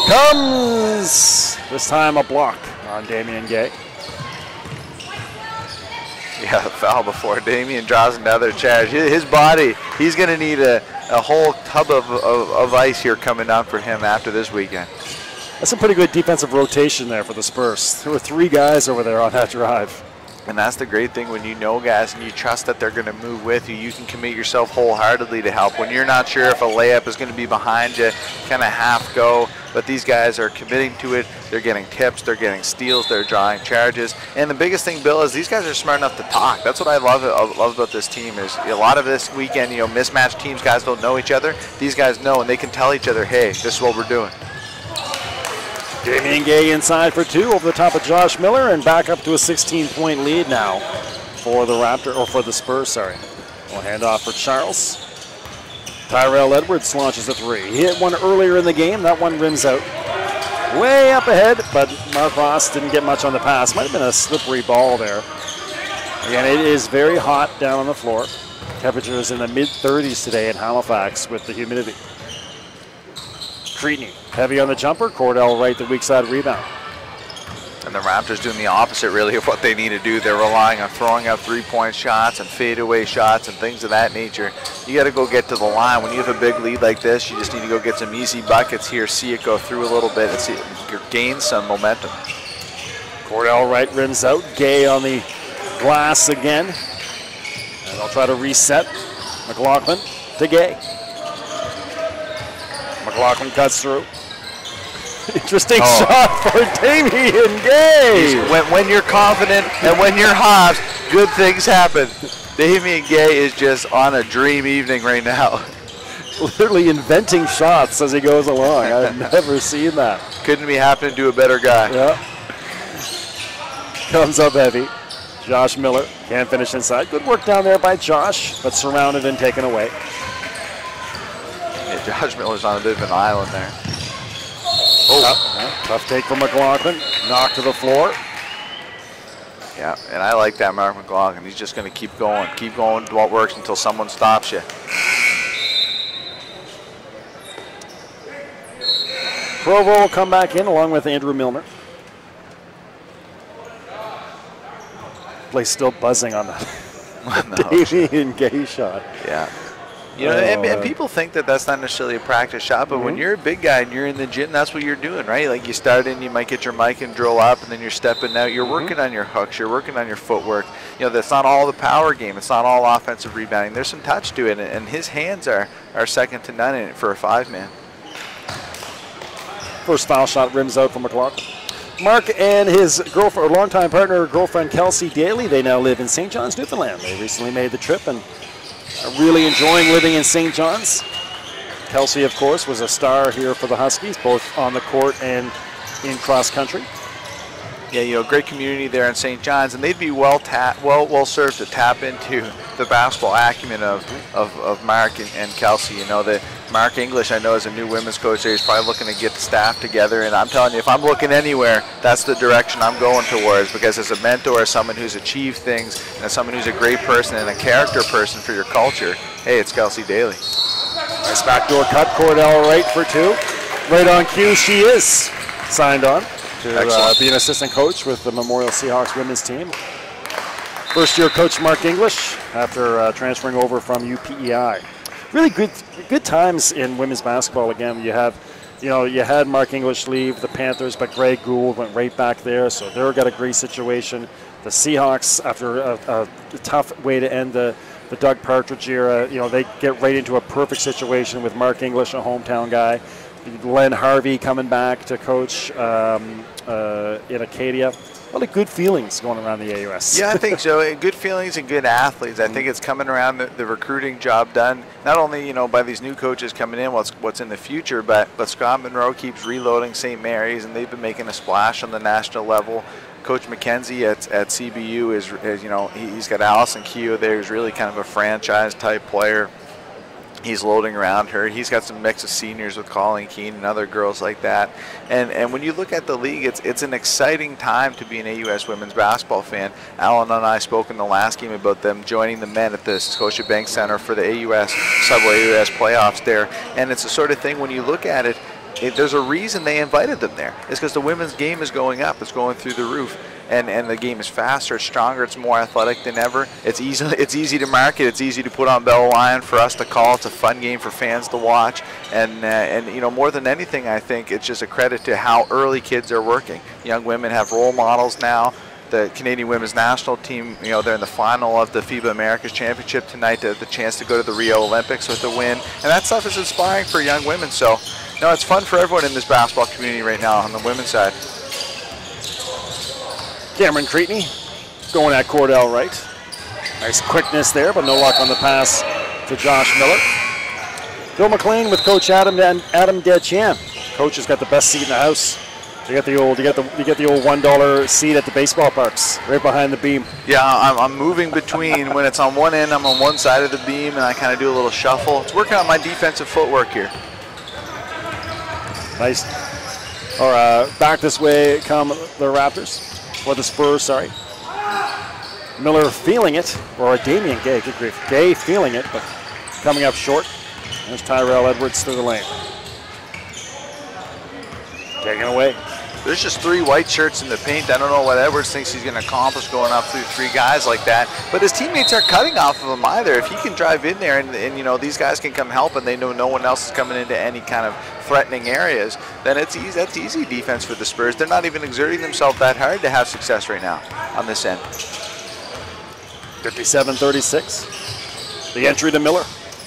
comes! This time a block on Damian Gay. Yeah, the foul before Damien draws another charge. His body, he's going to need a, a whole tub of, of, of ice here coming down for him after this weekend. That's a pretty good defensive rotation there for the Spurs. There were three guys over there on that drive. And that's the great thing when you know guys and you trust that they're going to move with you. You can commit yourself wholeheartedly to help. When you're not sure if a layup is going to be behind you, kind of half go. But these guys are committing to it. They're getting tips. They're getting steals. They're drawing charges. And the biggest thing, Bill, is these guys are smart enough to talk. That's what I love, I love about this team is a lot of this weekend, you know, mismatched teams, guys don't know each other. These guys know, and they can tell each other, hey, this is what we're doing. Damien Gay inside for two over the top of Josh Miller and back up to a sixteen point lead now for the Raptor, or for the Spurs, sorry. We'll hand off for Charles. Tyrell Edwards launches a three. He hit one earlier in the game. That one rims out. Way up ahead, but Mark Ross didn't get much on the pass. Might have been a slippery ball there. Again, it is very hot down on the floor. Temperatures in the mid thirties today in Halifax with the humidity. Creedney, heavy on the jumper. Cordell Wright, the weak side rebound. And the Raptors doing the opposite, really, of what they need to do. They're relying on throwing out three-point shots and fadeaway shots and things of that nature. You got to go get to the line. When you have a big lead like this, you just need to go get some easy buckets here, see it go through a little bit, and see it gain some momentum. Cordell Wright rims out. Gay on the glass again. And they'll try to reset. McLaughlin to Gay. McLaughlin cuts through. Interesting oh. shot for Damien Gay. When, when you're confident and when you're hot, good things happen. Damien Gay is just on a dream evening right now. Literally inventing shots as he goes along. I've never seen that. Couldn't be happening to a better guy. Yeah. Comes up heavy. Josh Miller can't finish inside. Good work down there by Josh, but surrounded and taken away. Yeah, Josh Miller's on a bit of an island there. Oh, tough, tough take from McLaughlin. Knocked to the floor. Yeah, and I like that Mark McLaughlin. He's just going to keep going. Keep going to what works until someone stops you. Provo will come back in along with Andrew Milner. Place still buzzing on that Damien Gay shot. Yeah. You know, and, and people think that that's not necessarily a practice shot, but mm-hmm. when you're a big guy and you're in the gym, that's what you're doing, right? Like you start in, you might get your mic and drill up, and then you're stepping out. You're mm-hmm. working on your hooks. You're working on your footwork. You know, that's not all the power game. It's not all offensive rebounding. There's some touch to it, and his hands are, are second to none in it for a five-man. First foul shot rims out from McLaughlin. Mark and his girlfriend, or longtime partner, girlfriend Kelsey Daly, they now live in Saint John's, Newfoundland. They recently made the trip and are really enjoying living in Saint John's. Kelsey, of course, was a star here for the Huskies, both on the court and in cross country. Yeah, you know, great community there in Saint John's, and they'd be well tap, well, well served to tap into the basketball acumen of of, of Mark and, and Kelsey. You know, that Mark English, I know, is a new women's coach there. He's probably looking to get the staff together, and I'm telling you, if I'm looking anywhere, that's the direction I'm going towards. Because as a mentor, as someone who's achieved things, and as someone who's a great person and a character person for your culture, hey, it's Kelsey Daly. Nice backdoor cut, Cordell Wright for two. Right on cue, she is signed on to uh, be an assistant coach with the Memorial Seahawks women's team. First year coach Mark English after uh, transferring over from U P E I. Really good good times in women's basketball again. You have, you know, you had Mark English leave the Panthers, but Greg Gould went right back there, so they've got a great situation. The Seahawks, after a, a tough way to end the, the Doug Partridge era, you know, they get right into a perfect situation with Mark English, a hometown guy. Len Harvey coming back to coach um, uh, in Acadia. Really good feelings going around the A U S. Yeah, I think so. Good feelings and good athletes. I think it's coming around the, the recruiting job done, not only, you know, by these new coaches coming in, what's what's in the future, but but Scott Monroe keeps reloading Saint Mary's, and they've been making a splash on the national level. Coach McKenzie at, at C B U is, is, you know, he, he's got Allison Keogh there, who's really kind of a franchise type player. He's loading around her. He's got some mix of seniors with Colleen Keene and other girls like that. And and when you look at the league, it's it's an exciting time to be an A U S women's basketball fan. Alan and I spoke in the last game about them joining the men at the Scotiabank Centre for the A U S Subway A U S playoffs there. And it's the sort of thing when you look at it, it, there's a reason they invited them there. It's because the women's game is going up. It's going through the roof. And, and the game is faster, it's stronger, it's more athletic than ever. It's easy, it's easy to market, it's easy to put on Bell Aliant for us to call. It's a fun game for fans to watch. And, uh, and you know, more than anything, I think it's just a credit to how early kids are working. Young women have role models now. The Canadian women's national team, you know, they're in the final of the FIBA Americas Championship tonight, the, the chance to go to the Rio Olympics with a win. And that stuff is inspiring for young women. So, no, it's fun for everyone in this basketball community right now on the women's side. Cameron Creetney going at Cordell Wright. Nice quickness there, but no luck on the pass to Josh Miller. Phil McLean with Coach Adam Adam Deschamps. Coach has got the best seat in the house. You get the old, you get the, you get the old one dollar seat at the baseball parks, right behind the beam. Yeah, I'm, I'm moving between. When it's on one end, I'm on one side of the beam, and I kind of do a little shuffle. It's working on my defensive footwork here. Nice. Or uh, back this way come the Raptors. Or the Spurs, sorry. Miller feeling it, or Damian Gay, good grief. Gay feeling it, but coming up short. There's Tyrell Edwards through the lane. Taking it away. There's just three white shirts in the paint. I don't know what Edwards thinks he's going to accomplish going up through three guys like that. But his teammates aren't cutting off of him either. If he can drive in there and, and you know, these guys can come help and they know no one else is coming into any kind of threatening areas, then it's easy. That's easy defense for the Spurs. They're not even exerting themselves that hard to have success right now on this end. fifty-seven thirty-six. The entry to Miller.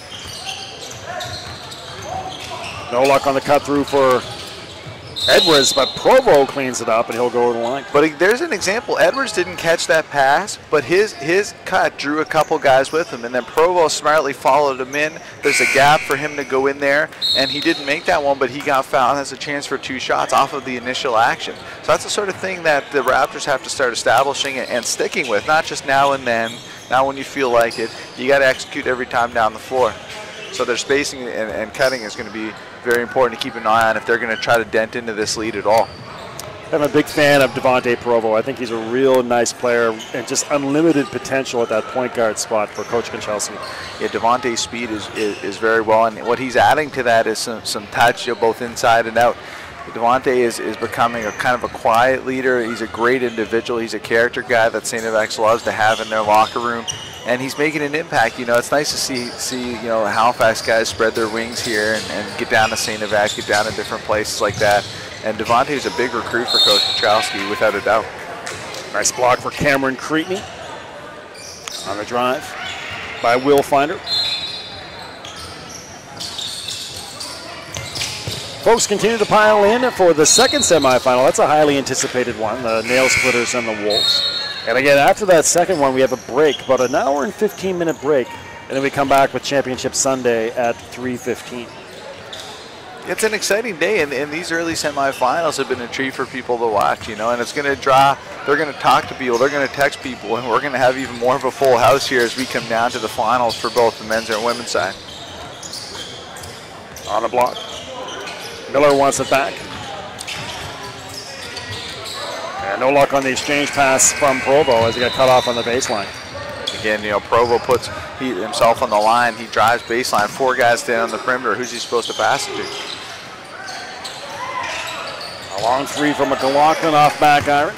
No luck on the cut through for Edwards, but Provo cleans it up and he'll go to the line. But there's an example. Edwards didn't catch that pass, but his his cut drew a couple guys with him, and then Provo smartly followed him in. There's a gap for him to go in there, and he didn't make that one, but he got fouled and has a chance for two shots off of the initial action. So that's the sort of thing that the Raptors have to start establishing and sticking with, not just now and then, not when you feel like it. You got to execute every time down the floor. So their spacing and, and cutting is going to be very important to keep an eye on if they're going to try to dent into this lead at all. I'm a big fan of Devontae Provo. I think he's a real nice player and just unlimited potential at that point guard spot for Coach Chelsea. Yeah, Devontae's speed is, is, is very well, and what he's adding to that is some, some touch, you know, both inside and out. Devontae is, is becoming a kind of a quiet leader. He's a great individual. He's a character guy that Saint X loves to have in their locker room. And he's making an impact. You know, it's nice to see, see you know, Halifax guys spread their wings here and, and get down to Saint X, get down to different places like that. And Devontae is a big recruit for Coach Petrowski, without a doubt. Nice block for Cameron Creetney on the drive by Will Finder. Folks continue to pile in for the second semifinal. That's a highly anticipated one, the Nail Splitters and the Wolves. And again, after that second one, we have a break, about an hour and fifteen minute break, and then we come back with Championship Sunday at three fifteen. It's an exciting day, and, and these early semifinals have been a treat for people to watch, you know, and it's going to draw, they're going to talk to people, they're going to text people, and we're going to have even more of a full house here as we come down to the finals for both the men's and women's side. On a block. Miller wants it back. And no luck on the exchange pass from Provo as he got cut off on the baseline. Again, you know, Provo puts he, himself on the line. He drives baseline. Four guys stand on the perimeter. Who's he supposed to pass it to? A long three from McLaughlin off back iron.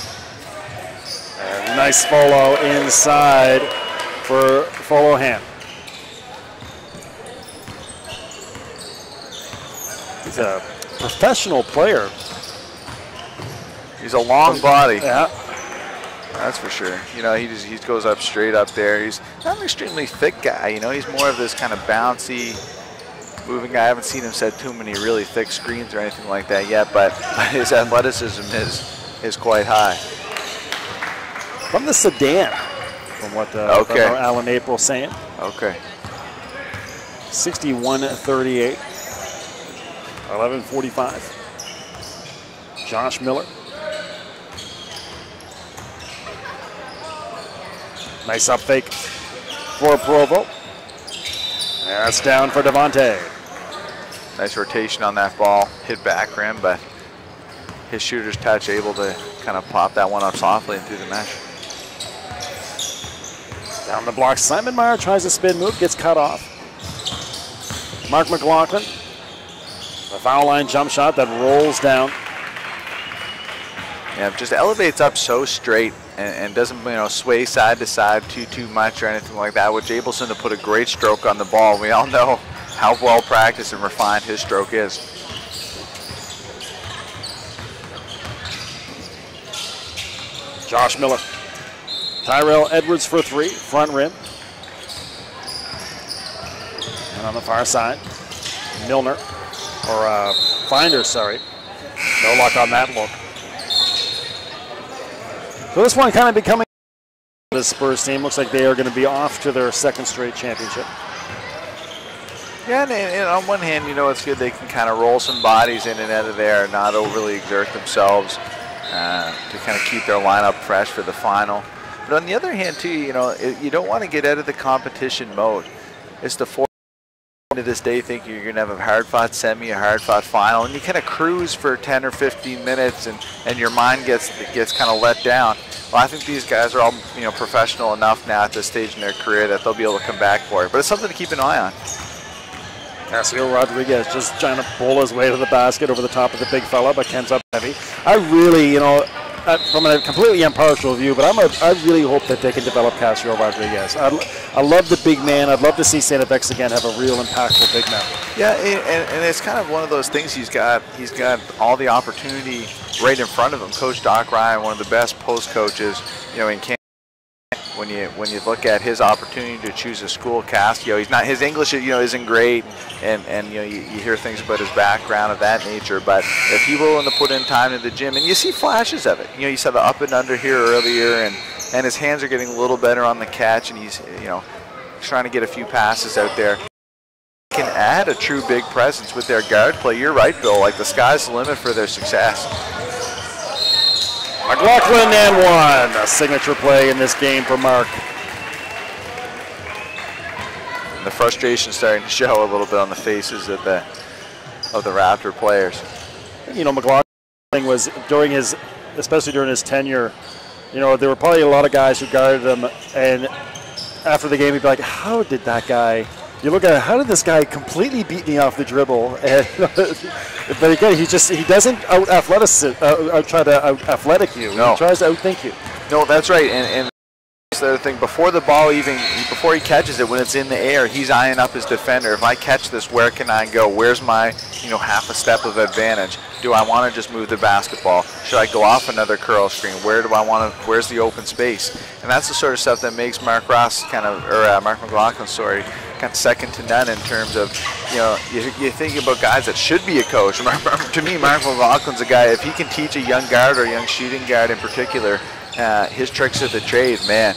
And nice follow inside for Folohan. He's a professional player. He's a long body. Yeah. That's for sure. You know, he just he goes up straight up there. He's not an extremely thick guy. You know, he's more of this kind of bouncy, moving guy. I haven't seen him set too many really thick screens or anything like that yet, but his athleticism is is quite high. From the Sedan, from what uh, okay. from Alan April's saying. Okay. sixty-one thirty-eight. eleven forty-five. Josh Miller. Nice up fake for Provo. And that's down for Devontae. Nice rotation on that ball. Hit back rim, but his shooter's touch able to kind of pop that one up softly and through the mesh. Down the block, Simon Meyer tries a spin move, gets cut off. Mark McLaughlin The foul line jump shot that rolls down. Yeah, just elevates up so straight and, and doesn't, you know, sway side to side too too much or anything like that, which enables him to put a great stroke on the ball. We all know how well practiced and refined his stroke is. Josh Miller. Tyrell Edwards for three, front rim. And on the far side, Milner, or uh, Finder, sorry. No luck on that look. So this one kind of becoming the Spurs team. Looks like they are going to be off to their second straight championship. Yeah, and, and on one hand, you know, it's good they can kind of roll some bodies in and out of there, not overly exert themselves uh, to kind of keep their lineup fresh for the final. But on the other hand, too, you know, it, you don't want to get out of the competition mode. It's the fourth to this day think you're going to have a hard-fought semi, a hard-fought final, and you kind of cruise for ten or fifteen minutes, and, and your mind gets gets kind of let down. Well, I think these guys are all, you know, professional enough now at this stage in their career that they'll be able to come back for it. But it's something to keep an eye on. Garcia Rodriguez just trying to pull his way to the basket over the top of the big fella, but Ken's up heavy. I really, you know, uh, from a completely impartial view, but I'm a, I really hope that they can develop Garcia Rodriguez. I, I love the big man. I'd love to see Saint F X again have a real impactful big man. Yeah, and, and it's kind of one of those things. He's got he's got all the opportunity right in front of him. Coach Doc Ryan, one of the best post coaches, you know, in Canada. When you when you look at his opportunity to choose a school, Castillo, he's not his English, you know, isn't great, and and you know you, you hear things about his background of that nature. But if he's willing to put in time in the gym, and you see flashes of it, you know, you saw the up and under here earlier, and and his hands are getting a little better on the catch, and he's, you know, trying to get a few passes out there. Can add a true big presence with their guard play. You're right, Bill. Like, the sky's the limit for their success. McLaughlin and one. A signature play in this game for Mark. And the frustration starting to show a little bit on the faces of the of the Raptor players. You know, McLaughlin was during his, especially during his tenure, you know, there were probably a lot of guys who guarded him, and after the game he'd be like, how did that guy, you look at it, how did this guy completely beat me off the dribble? And but again, he just, he doesn't out athletic, uh, out try to out athletic you. No. He tries to outthink you. No, that's right. And, and that's the other thing, before the ball even, before he catches it, when it's in the air, he's eyeing up his defender. If I catch this, where can I go? Where's my, you know, half a step of advantage? Do I want to just move the basketball? Should I go off another curl screen? Where do I want to, where's the open space? And that's the sort of stuff that makes Mark Ross kind of, or uh, Mark McLaughlin, sorry, kind of second to none in terms of, you know, you, you think about guys that should be a coach. To me, Mark McLaughlin's a guy, if he can teach a young guard or a young shooting guard in particular, uh, his tricks of the trade, man.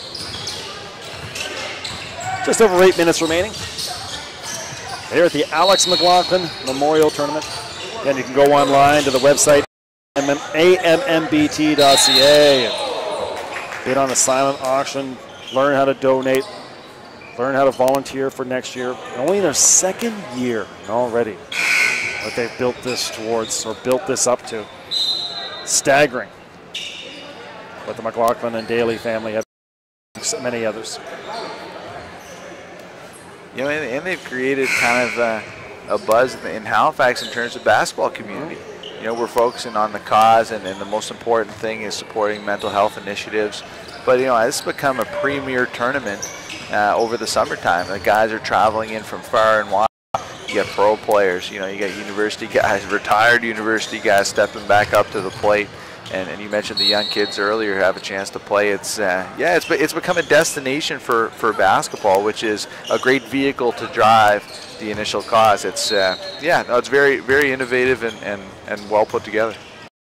Just over eight minutes remaining here at the Alex McLaughlin Memorial Tournament. Again, you can go online to the website A M M B T dot C A. Bid on a silent auction, learn how to donate, learn how to volunteer for next year. Only in their second year already what they've built this towards, or built this up to. Staggering. But the McLaughlin and Daly family have many others. You know, and, and they've created kind of uh, a buzz in Halifax in terms of basketball community. You know, we're focusing on the cause, and, and the most important thing is supporting mental health initiatives. But, you know, it's become a premier tournament uh, over the summertime. The guys are traveling in from far and wide. You got pro players, you know, you got university guys, retired university guys stepping back up to the plate. And, and you mentioned the young kids earlier who have a chance to play. It's uh, yeah, it's it's become a destination for for basketball, which is a great vehicle to drive the initial cause. It's uh, yeah, no, it's very very innovative and, and and well put together.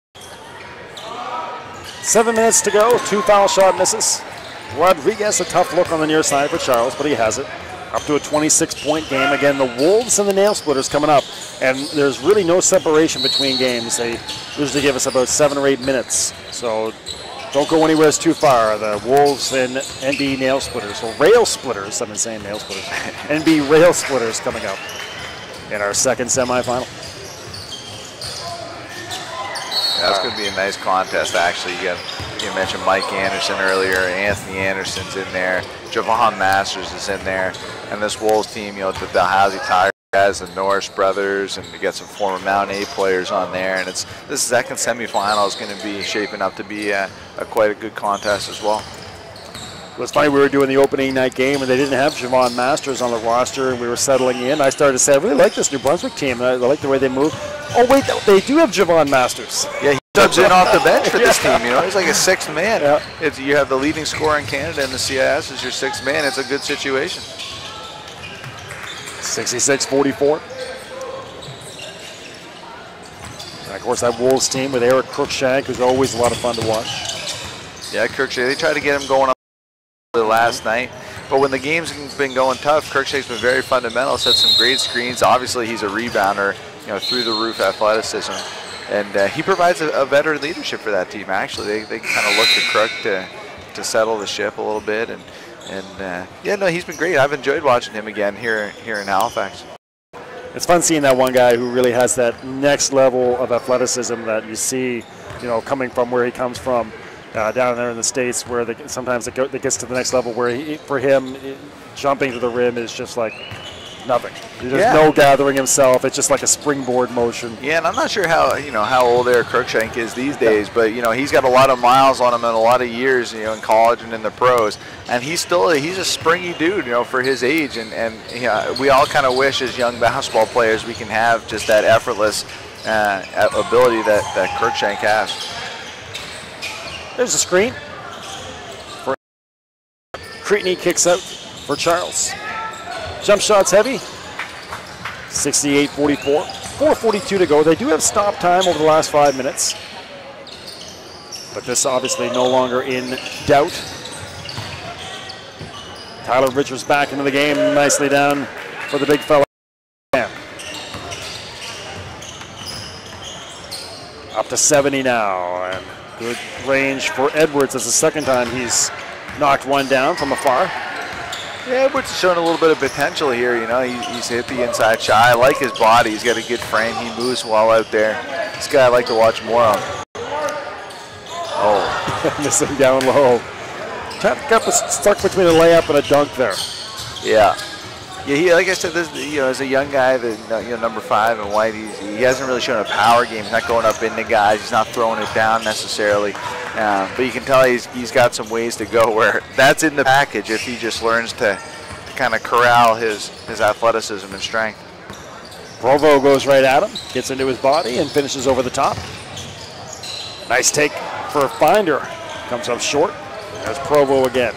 Seven minutes to go. Two foul shot misses. Rodriguez, a tough look on the near side for Charles, but he has it. Up to a twenty-six point game. Again, the Wolves and the Nail Splitters coming up. And there's really no separation between games. They usually give us about seven or eight minutes. So don't go anywhere it's too far. The Wolves and N B Nail Splitters, or Rail Splitters, I've been saying Nail Splitters. N B Rail Splitters coming up in our second semifinal. Yeah, that's going to be a nice contest, actually. You got, you mentioned Mike Anderson earlier. Anthony Anderson's in there. Javon Masters is in there. And this Wolves team, you know, the Dalhousie Tigers. As the Norris brothers, and we got some former Mount A players on there, and it's this second semifinal is going to be shaping up to be a, a quite a good contest as well. It was funny, we were doing the opening night game, and they didn't have Javon Masters on the roster, and we were settling in. I started to say, I really like this New Brunswick team. I like the way they move. Oh, wait, they do have Javon Masters. Yeah, he subs in off the bench for this team. You know, he's like a sixth man. Yeah. It's, you have the leading scorer in Canada, and the C I S is your sixth man. It's a good situation. sixty-six forty-four. And of course, that Wolves team with Eric Crookshank, who's always a lot of fun to watch. Yeah, Crookshank, they tried to get him going up the last night, but when the game's been going tough, Crookshank's been very fundamental, set some great screens. Obviously, he's a rebounder, you know, through the roof athleticism, and uh, he provides a, a better leadership for that team. Actually, they they kind of look to Crook to to settle the ship a little bit, and and uh, yeah, no, he's been great. I've enjoyed watching him again here here in Halifax. It's fun seeing that one guy who really has that next level of athleticism that you see, you know, coming from where he comes from. Uh, down there in the States, where they, sometimes it, go, it gets to the next level, where he, for him, it, jumping to the rim is just like nothing. There's yeah. no gathering himself. It's just like a springboard motion. Yeah, and I'm not sure how you know how old Eric Crookshank is these days, but you know he's got a lot of miles on him and a lot of years, you know, in college and in the pros, and he's still a, he's a springy dude, you know, for his age, and and you know, we all kind of wish as young basketball players we can have just that effortless uh, ability that that Crookshank has. There's a screen. For Creteney kicks out for Charles. Jump shots heavy. sixty-eight forty-four. four forty-two to go. They do have stop time over the last five minutes. But this obviously no longer in doubt. Tyler Richards back into the game. Nicely down for the big fella. Up to seventy now. And good range for Edwards. That's the second time he's knocked one down from afar. Yeah, Edwards is showing a little bit of potential here. You know, he, he's hit the inside shot. I like his body. He's got a good frame. He moves well out there. This guy I like to watch more of. Oh. Missing down low. Got stuck between a layup and a dunk there. Yeah. Yeah, he, like I said, this, you know, as a young guy, the, you know, number five and white, he's, he hasn't really shown a power game. He's not going up into guys. He's not throwing it down necessarily. Um, but you can tell he's, he's got some ways to go where that's in the package if he just learns to, to kind of corral his, his athleticism and strength. Provo goes right at him, gets into his body, and finishes over the top. Nice take for a Finder. Comes up short. There's Provo again.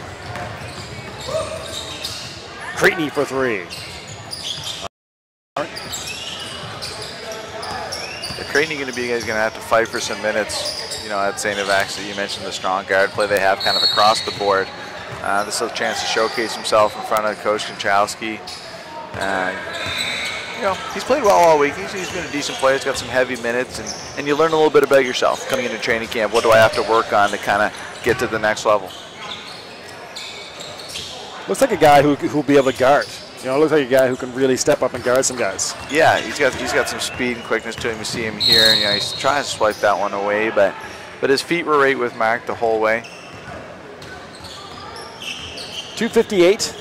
Creteney for three. The Creteney going to be going to have to fight for some minutes, you know, at Saint Evax. You mentioned the strong guard play they have kind of across the board. Uh, this is a chance to showcase himself in front of Coach Konchowski. Uh, you know, he's played well all week. He's, he's been a decent player. He's got some heavy minutes, and, and you learn a little bit about yourself coming into training camp. What do I have to work on to kind of get to the next level? Looks like a guy who who'll be able to guard. You know, looks like a guy who can really step up and guard some guys. Yeah, he's got he's got some speed and quickness to him. You see him here, and you know, he's trying to swipe that one away, but but his feet were right with Mark the whole way. two fifty-eight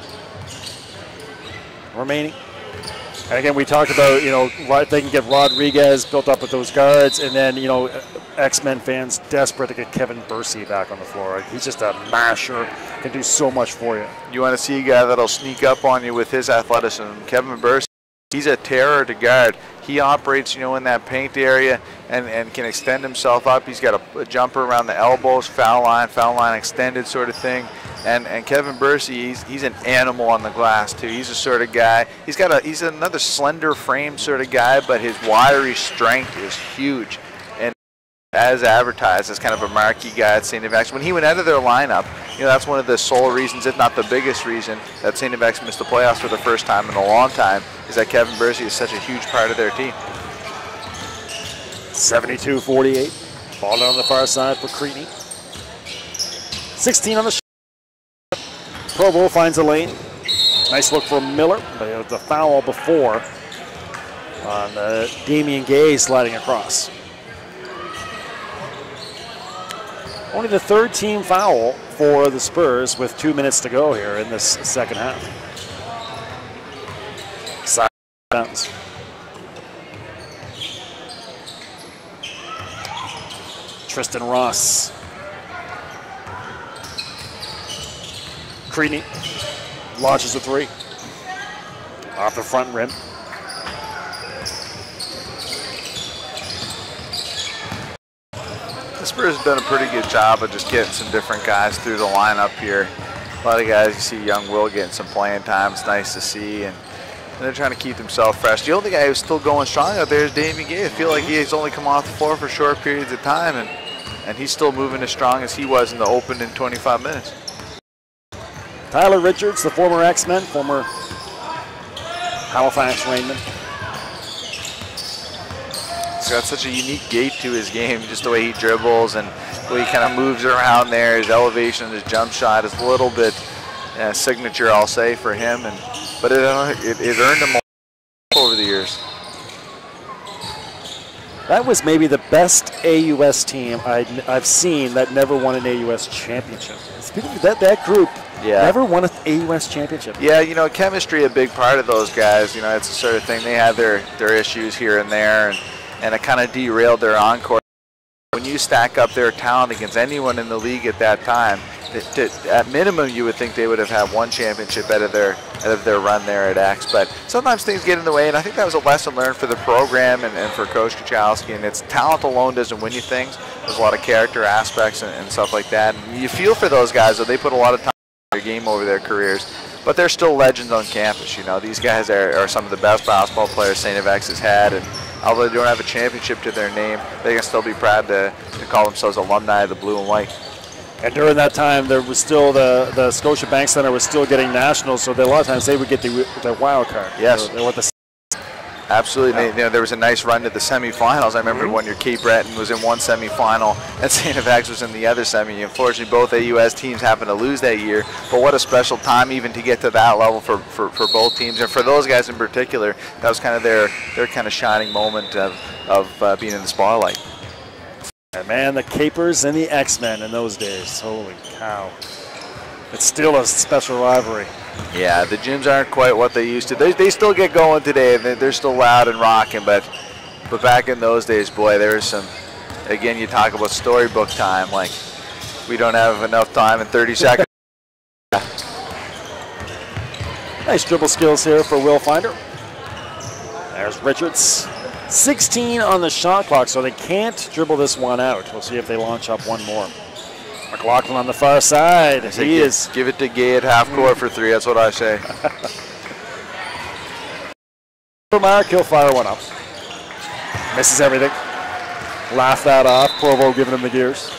remaining. And again, we talked about, you know, if they can get Rodriguez built up with those guards, and then, you know, X-Men fans desperate to get Kevin Bursey back on the floor. He's just a masher, can do so much for you. You want to see a guy that'll sneak up on you with his athleticism. Kevin Bursey, he's a terror to guard. He operates, you know, in that paint area and, and can extend himself up. He's got a, a jumper around the elbows, foul line, foul line extended sort of thing. And and Kevin Bursey, he's he's an animal on the glass too. He's a sort of guy. He's got a he's another slender frame sort of guy, but his wiry strength is huge. And as advertised as kind of a marquee guy at Saint Evax, when he went out of their lineup, you know, that's one of the sole reasons, if not the biggest reason, that Saint Evax missed the playoffs for the first time in a long time, is that Kevin Bursey is such a huge part of their team. seventy-two forty-eight. Ball down the far side for Creteney. sixteen on the shot. Provo finds a lane. Nice look for Miller, but it was the foul before on uh, Damian Gay sliding across. Only the third team foul for the Spurs with two minutes to go here in this second half. Tristan Ross. Creaney launches a three. Off the front rim. The Spurs have done a pretty good job of just getting some different guys through the lineup here. A lot of guys, you see young Will getting some playing time. It's nice to see. And they're trying to keep themselves fresh. The only guy who's still going strong out there is Damian Gay. I feel like he's only come off the floor for short periods of time, and, and he's still moving as strong as he was in the open in twenty-five minutes. Tyler Richards, the former X-Men, former Halifax Rainman. He's got such a unique gait to his game, just the way he dribbles and the way he kind of moves around there. His elevation, his jump shot is a little bit uh, signature, I'll say, for him. And but it, uh, it, it earned him over the years. That was maybe the best A U S team I'd, I've seen that never won an A U S championship. Speaking of that, that group yeah. never won an A U S championship. Yeah, you know, chemistry a big part of those guys. You know, it's the sort of thing. They had their, their issues here and there, and, and it kind of derailed their encore. When you stack up their talent against anyone in the league at that time, it, it, at minimum you would think they would have had one championship out of their out of their run there at X. But sometimes things get in the way, and I think that was a lesson learned for the program and, and for Coach Kachalski. And it's talent alone doesn't win you things. There's a lot of character aspects and, and stuff like that. And you feel for those guys, though. They put a lot of time in their game over their careers. But they're still legends on campus. You know, these guys are, are some of the best basketball players Saint X has had. And although they don't have a championship to their name, they can still be proud to, to call themselves alumni of the blue and white. And during that time, there was still the, the Scotiabank Center was still getting nationals, so they, a lot of times they would get the, the wild card. Yes. They, they were the Absolutely. Yeah. They, you know, there was a nice run to the semifinals. I remember mm-hmm. when your Cape Breton was in one semifinal and Saint X was in the other semi. Unfortunately, both A U S teams happened to lose that year. But what a special time even to get to that level for, for, for both teams. And for those guys in particular, that was kind of their, their kind of shining moment of, of uh, being in the spotlight. And man, the Capers and the X-Men in those days. Holy cow. It's still a special rivalry. Yeah, the gyms aren't quite what they used to. They, they still get going today. They're still loud and rocking, but but back in those days, boy, there was some, again, you talk about storybook time, like we don't have enough time in thirty seconds. Nice dribble skills here for Will Finder. There's Richards. sixteen on the shot clock, so they can't dribble this one out. We'll see if they launch up one more. McLaughlin on the far side. He give, is. Give it to Gay at half court for three. That's what I say. Mark, he'll fire one up. Misses everything. Laugh that off. Provo giving him the gears.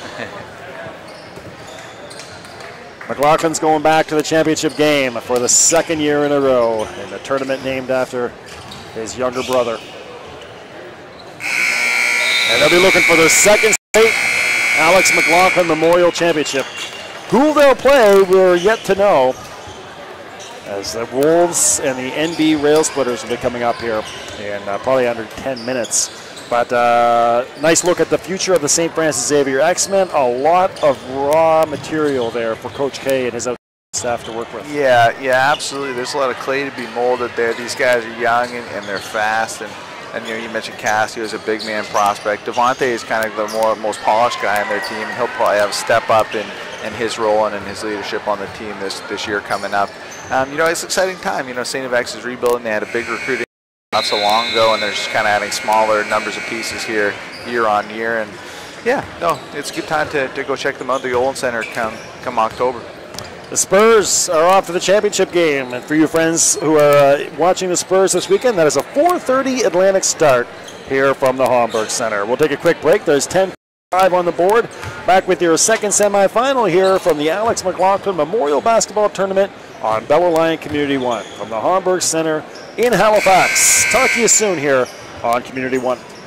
McLaughlin's going back to the championship game for the second year in a row in the tournament named after his younger brother. And they'll be looking for their second straight Alex McLaughlin Memorial Championship. Who they'll play, we're yet to know, as the Wolves and the N B Rail Splitters will be coming up here in uh, probably under ten minutes. But uh, nice look at the future of the Saint Francis Xavier X-Men. A lot of raw material there for Coach K and his staff to work with. Yeah, yeah, absolutely. There's a lot of clay to be molded there. These guys are young and, and they're fast. And, and you know, you mentioned Casio as a big man prospect. Devontae is kind of the more most polished guy on their team. He'll probably have a step up in, in his role and in his leadership on the team this, this year coming up. Um, you know, it's an exciting time. You know, Saint X is rebuilding. They had a big recruiting not so long ago, and they're just kind of adding smaller numbers of pieces here year on year. And yeah, no, it's a good time to, to go check them out. The Olin Center come come October. The Spurs are off to the championship game, and for you friends who are uh, watching the Spurs this weekend, that is a four thirty Atlantic start here from the Homburg Centre. We'll take a quick break. There's ten five on the board. Back with your second semifinal here from the Alex McLaughlin Memorial Basketball Tournament on Bell Aliant Community One from the Homburg Centre in Halifax. Talk to you soon here on Community One.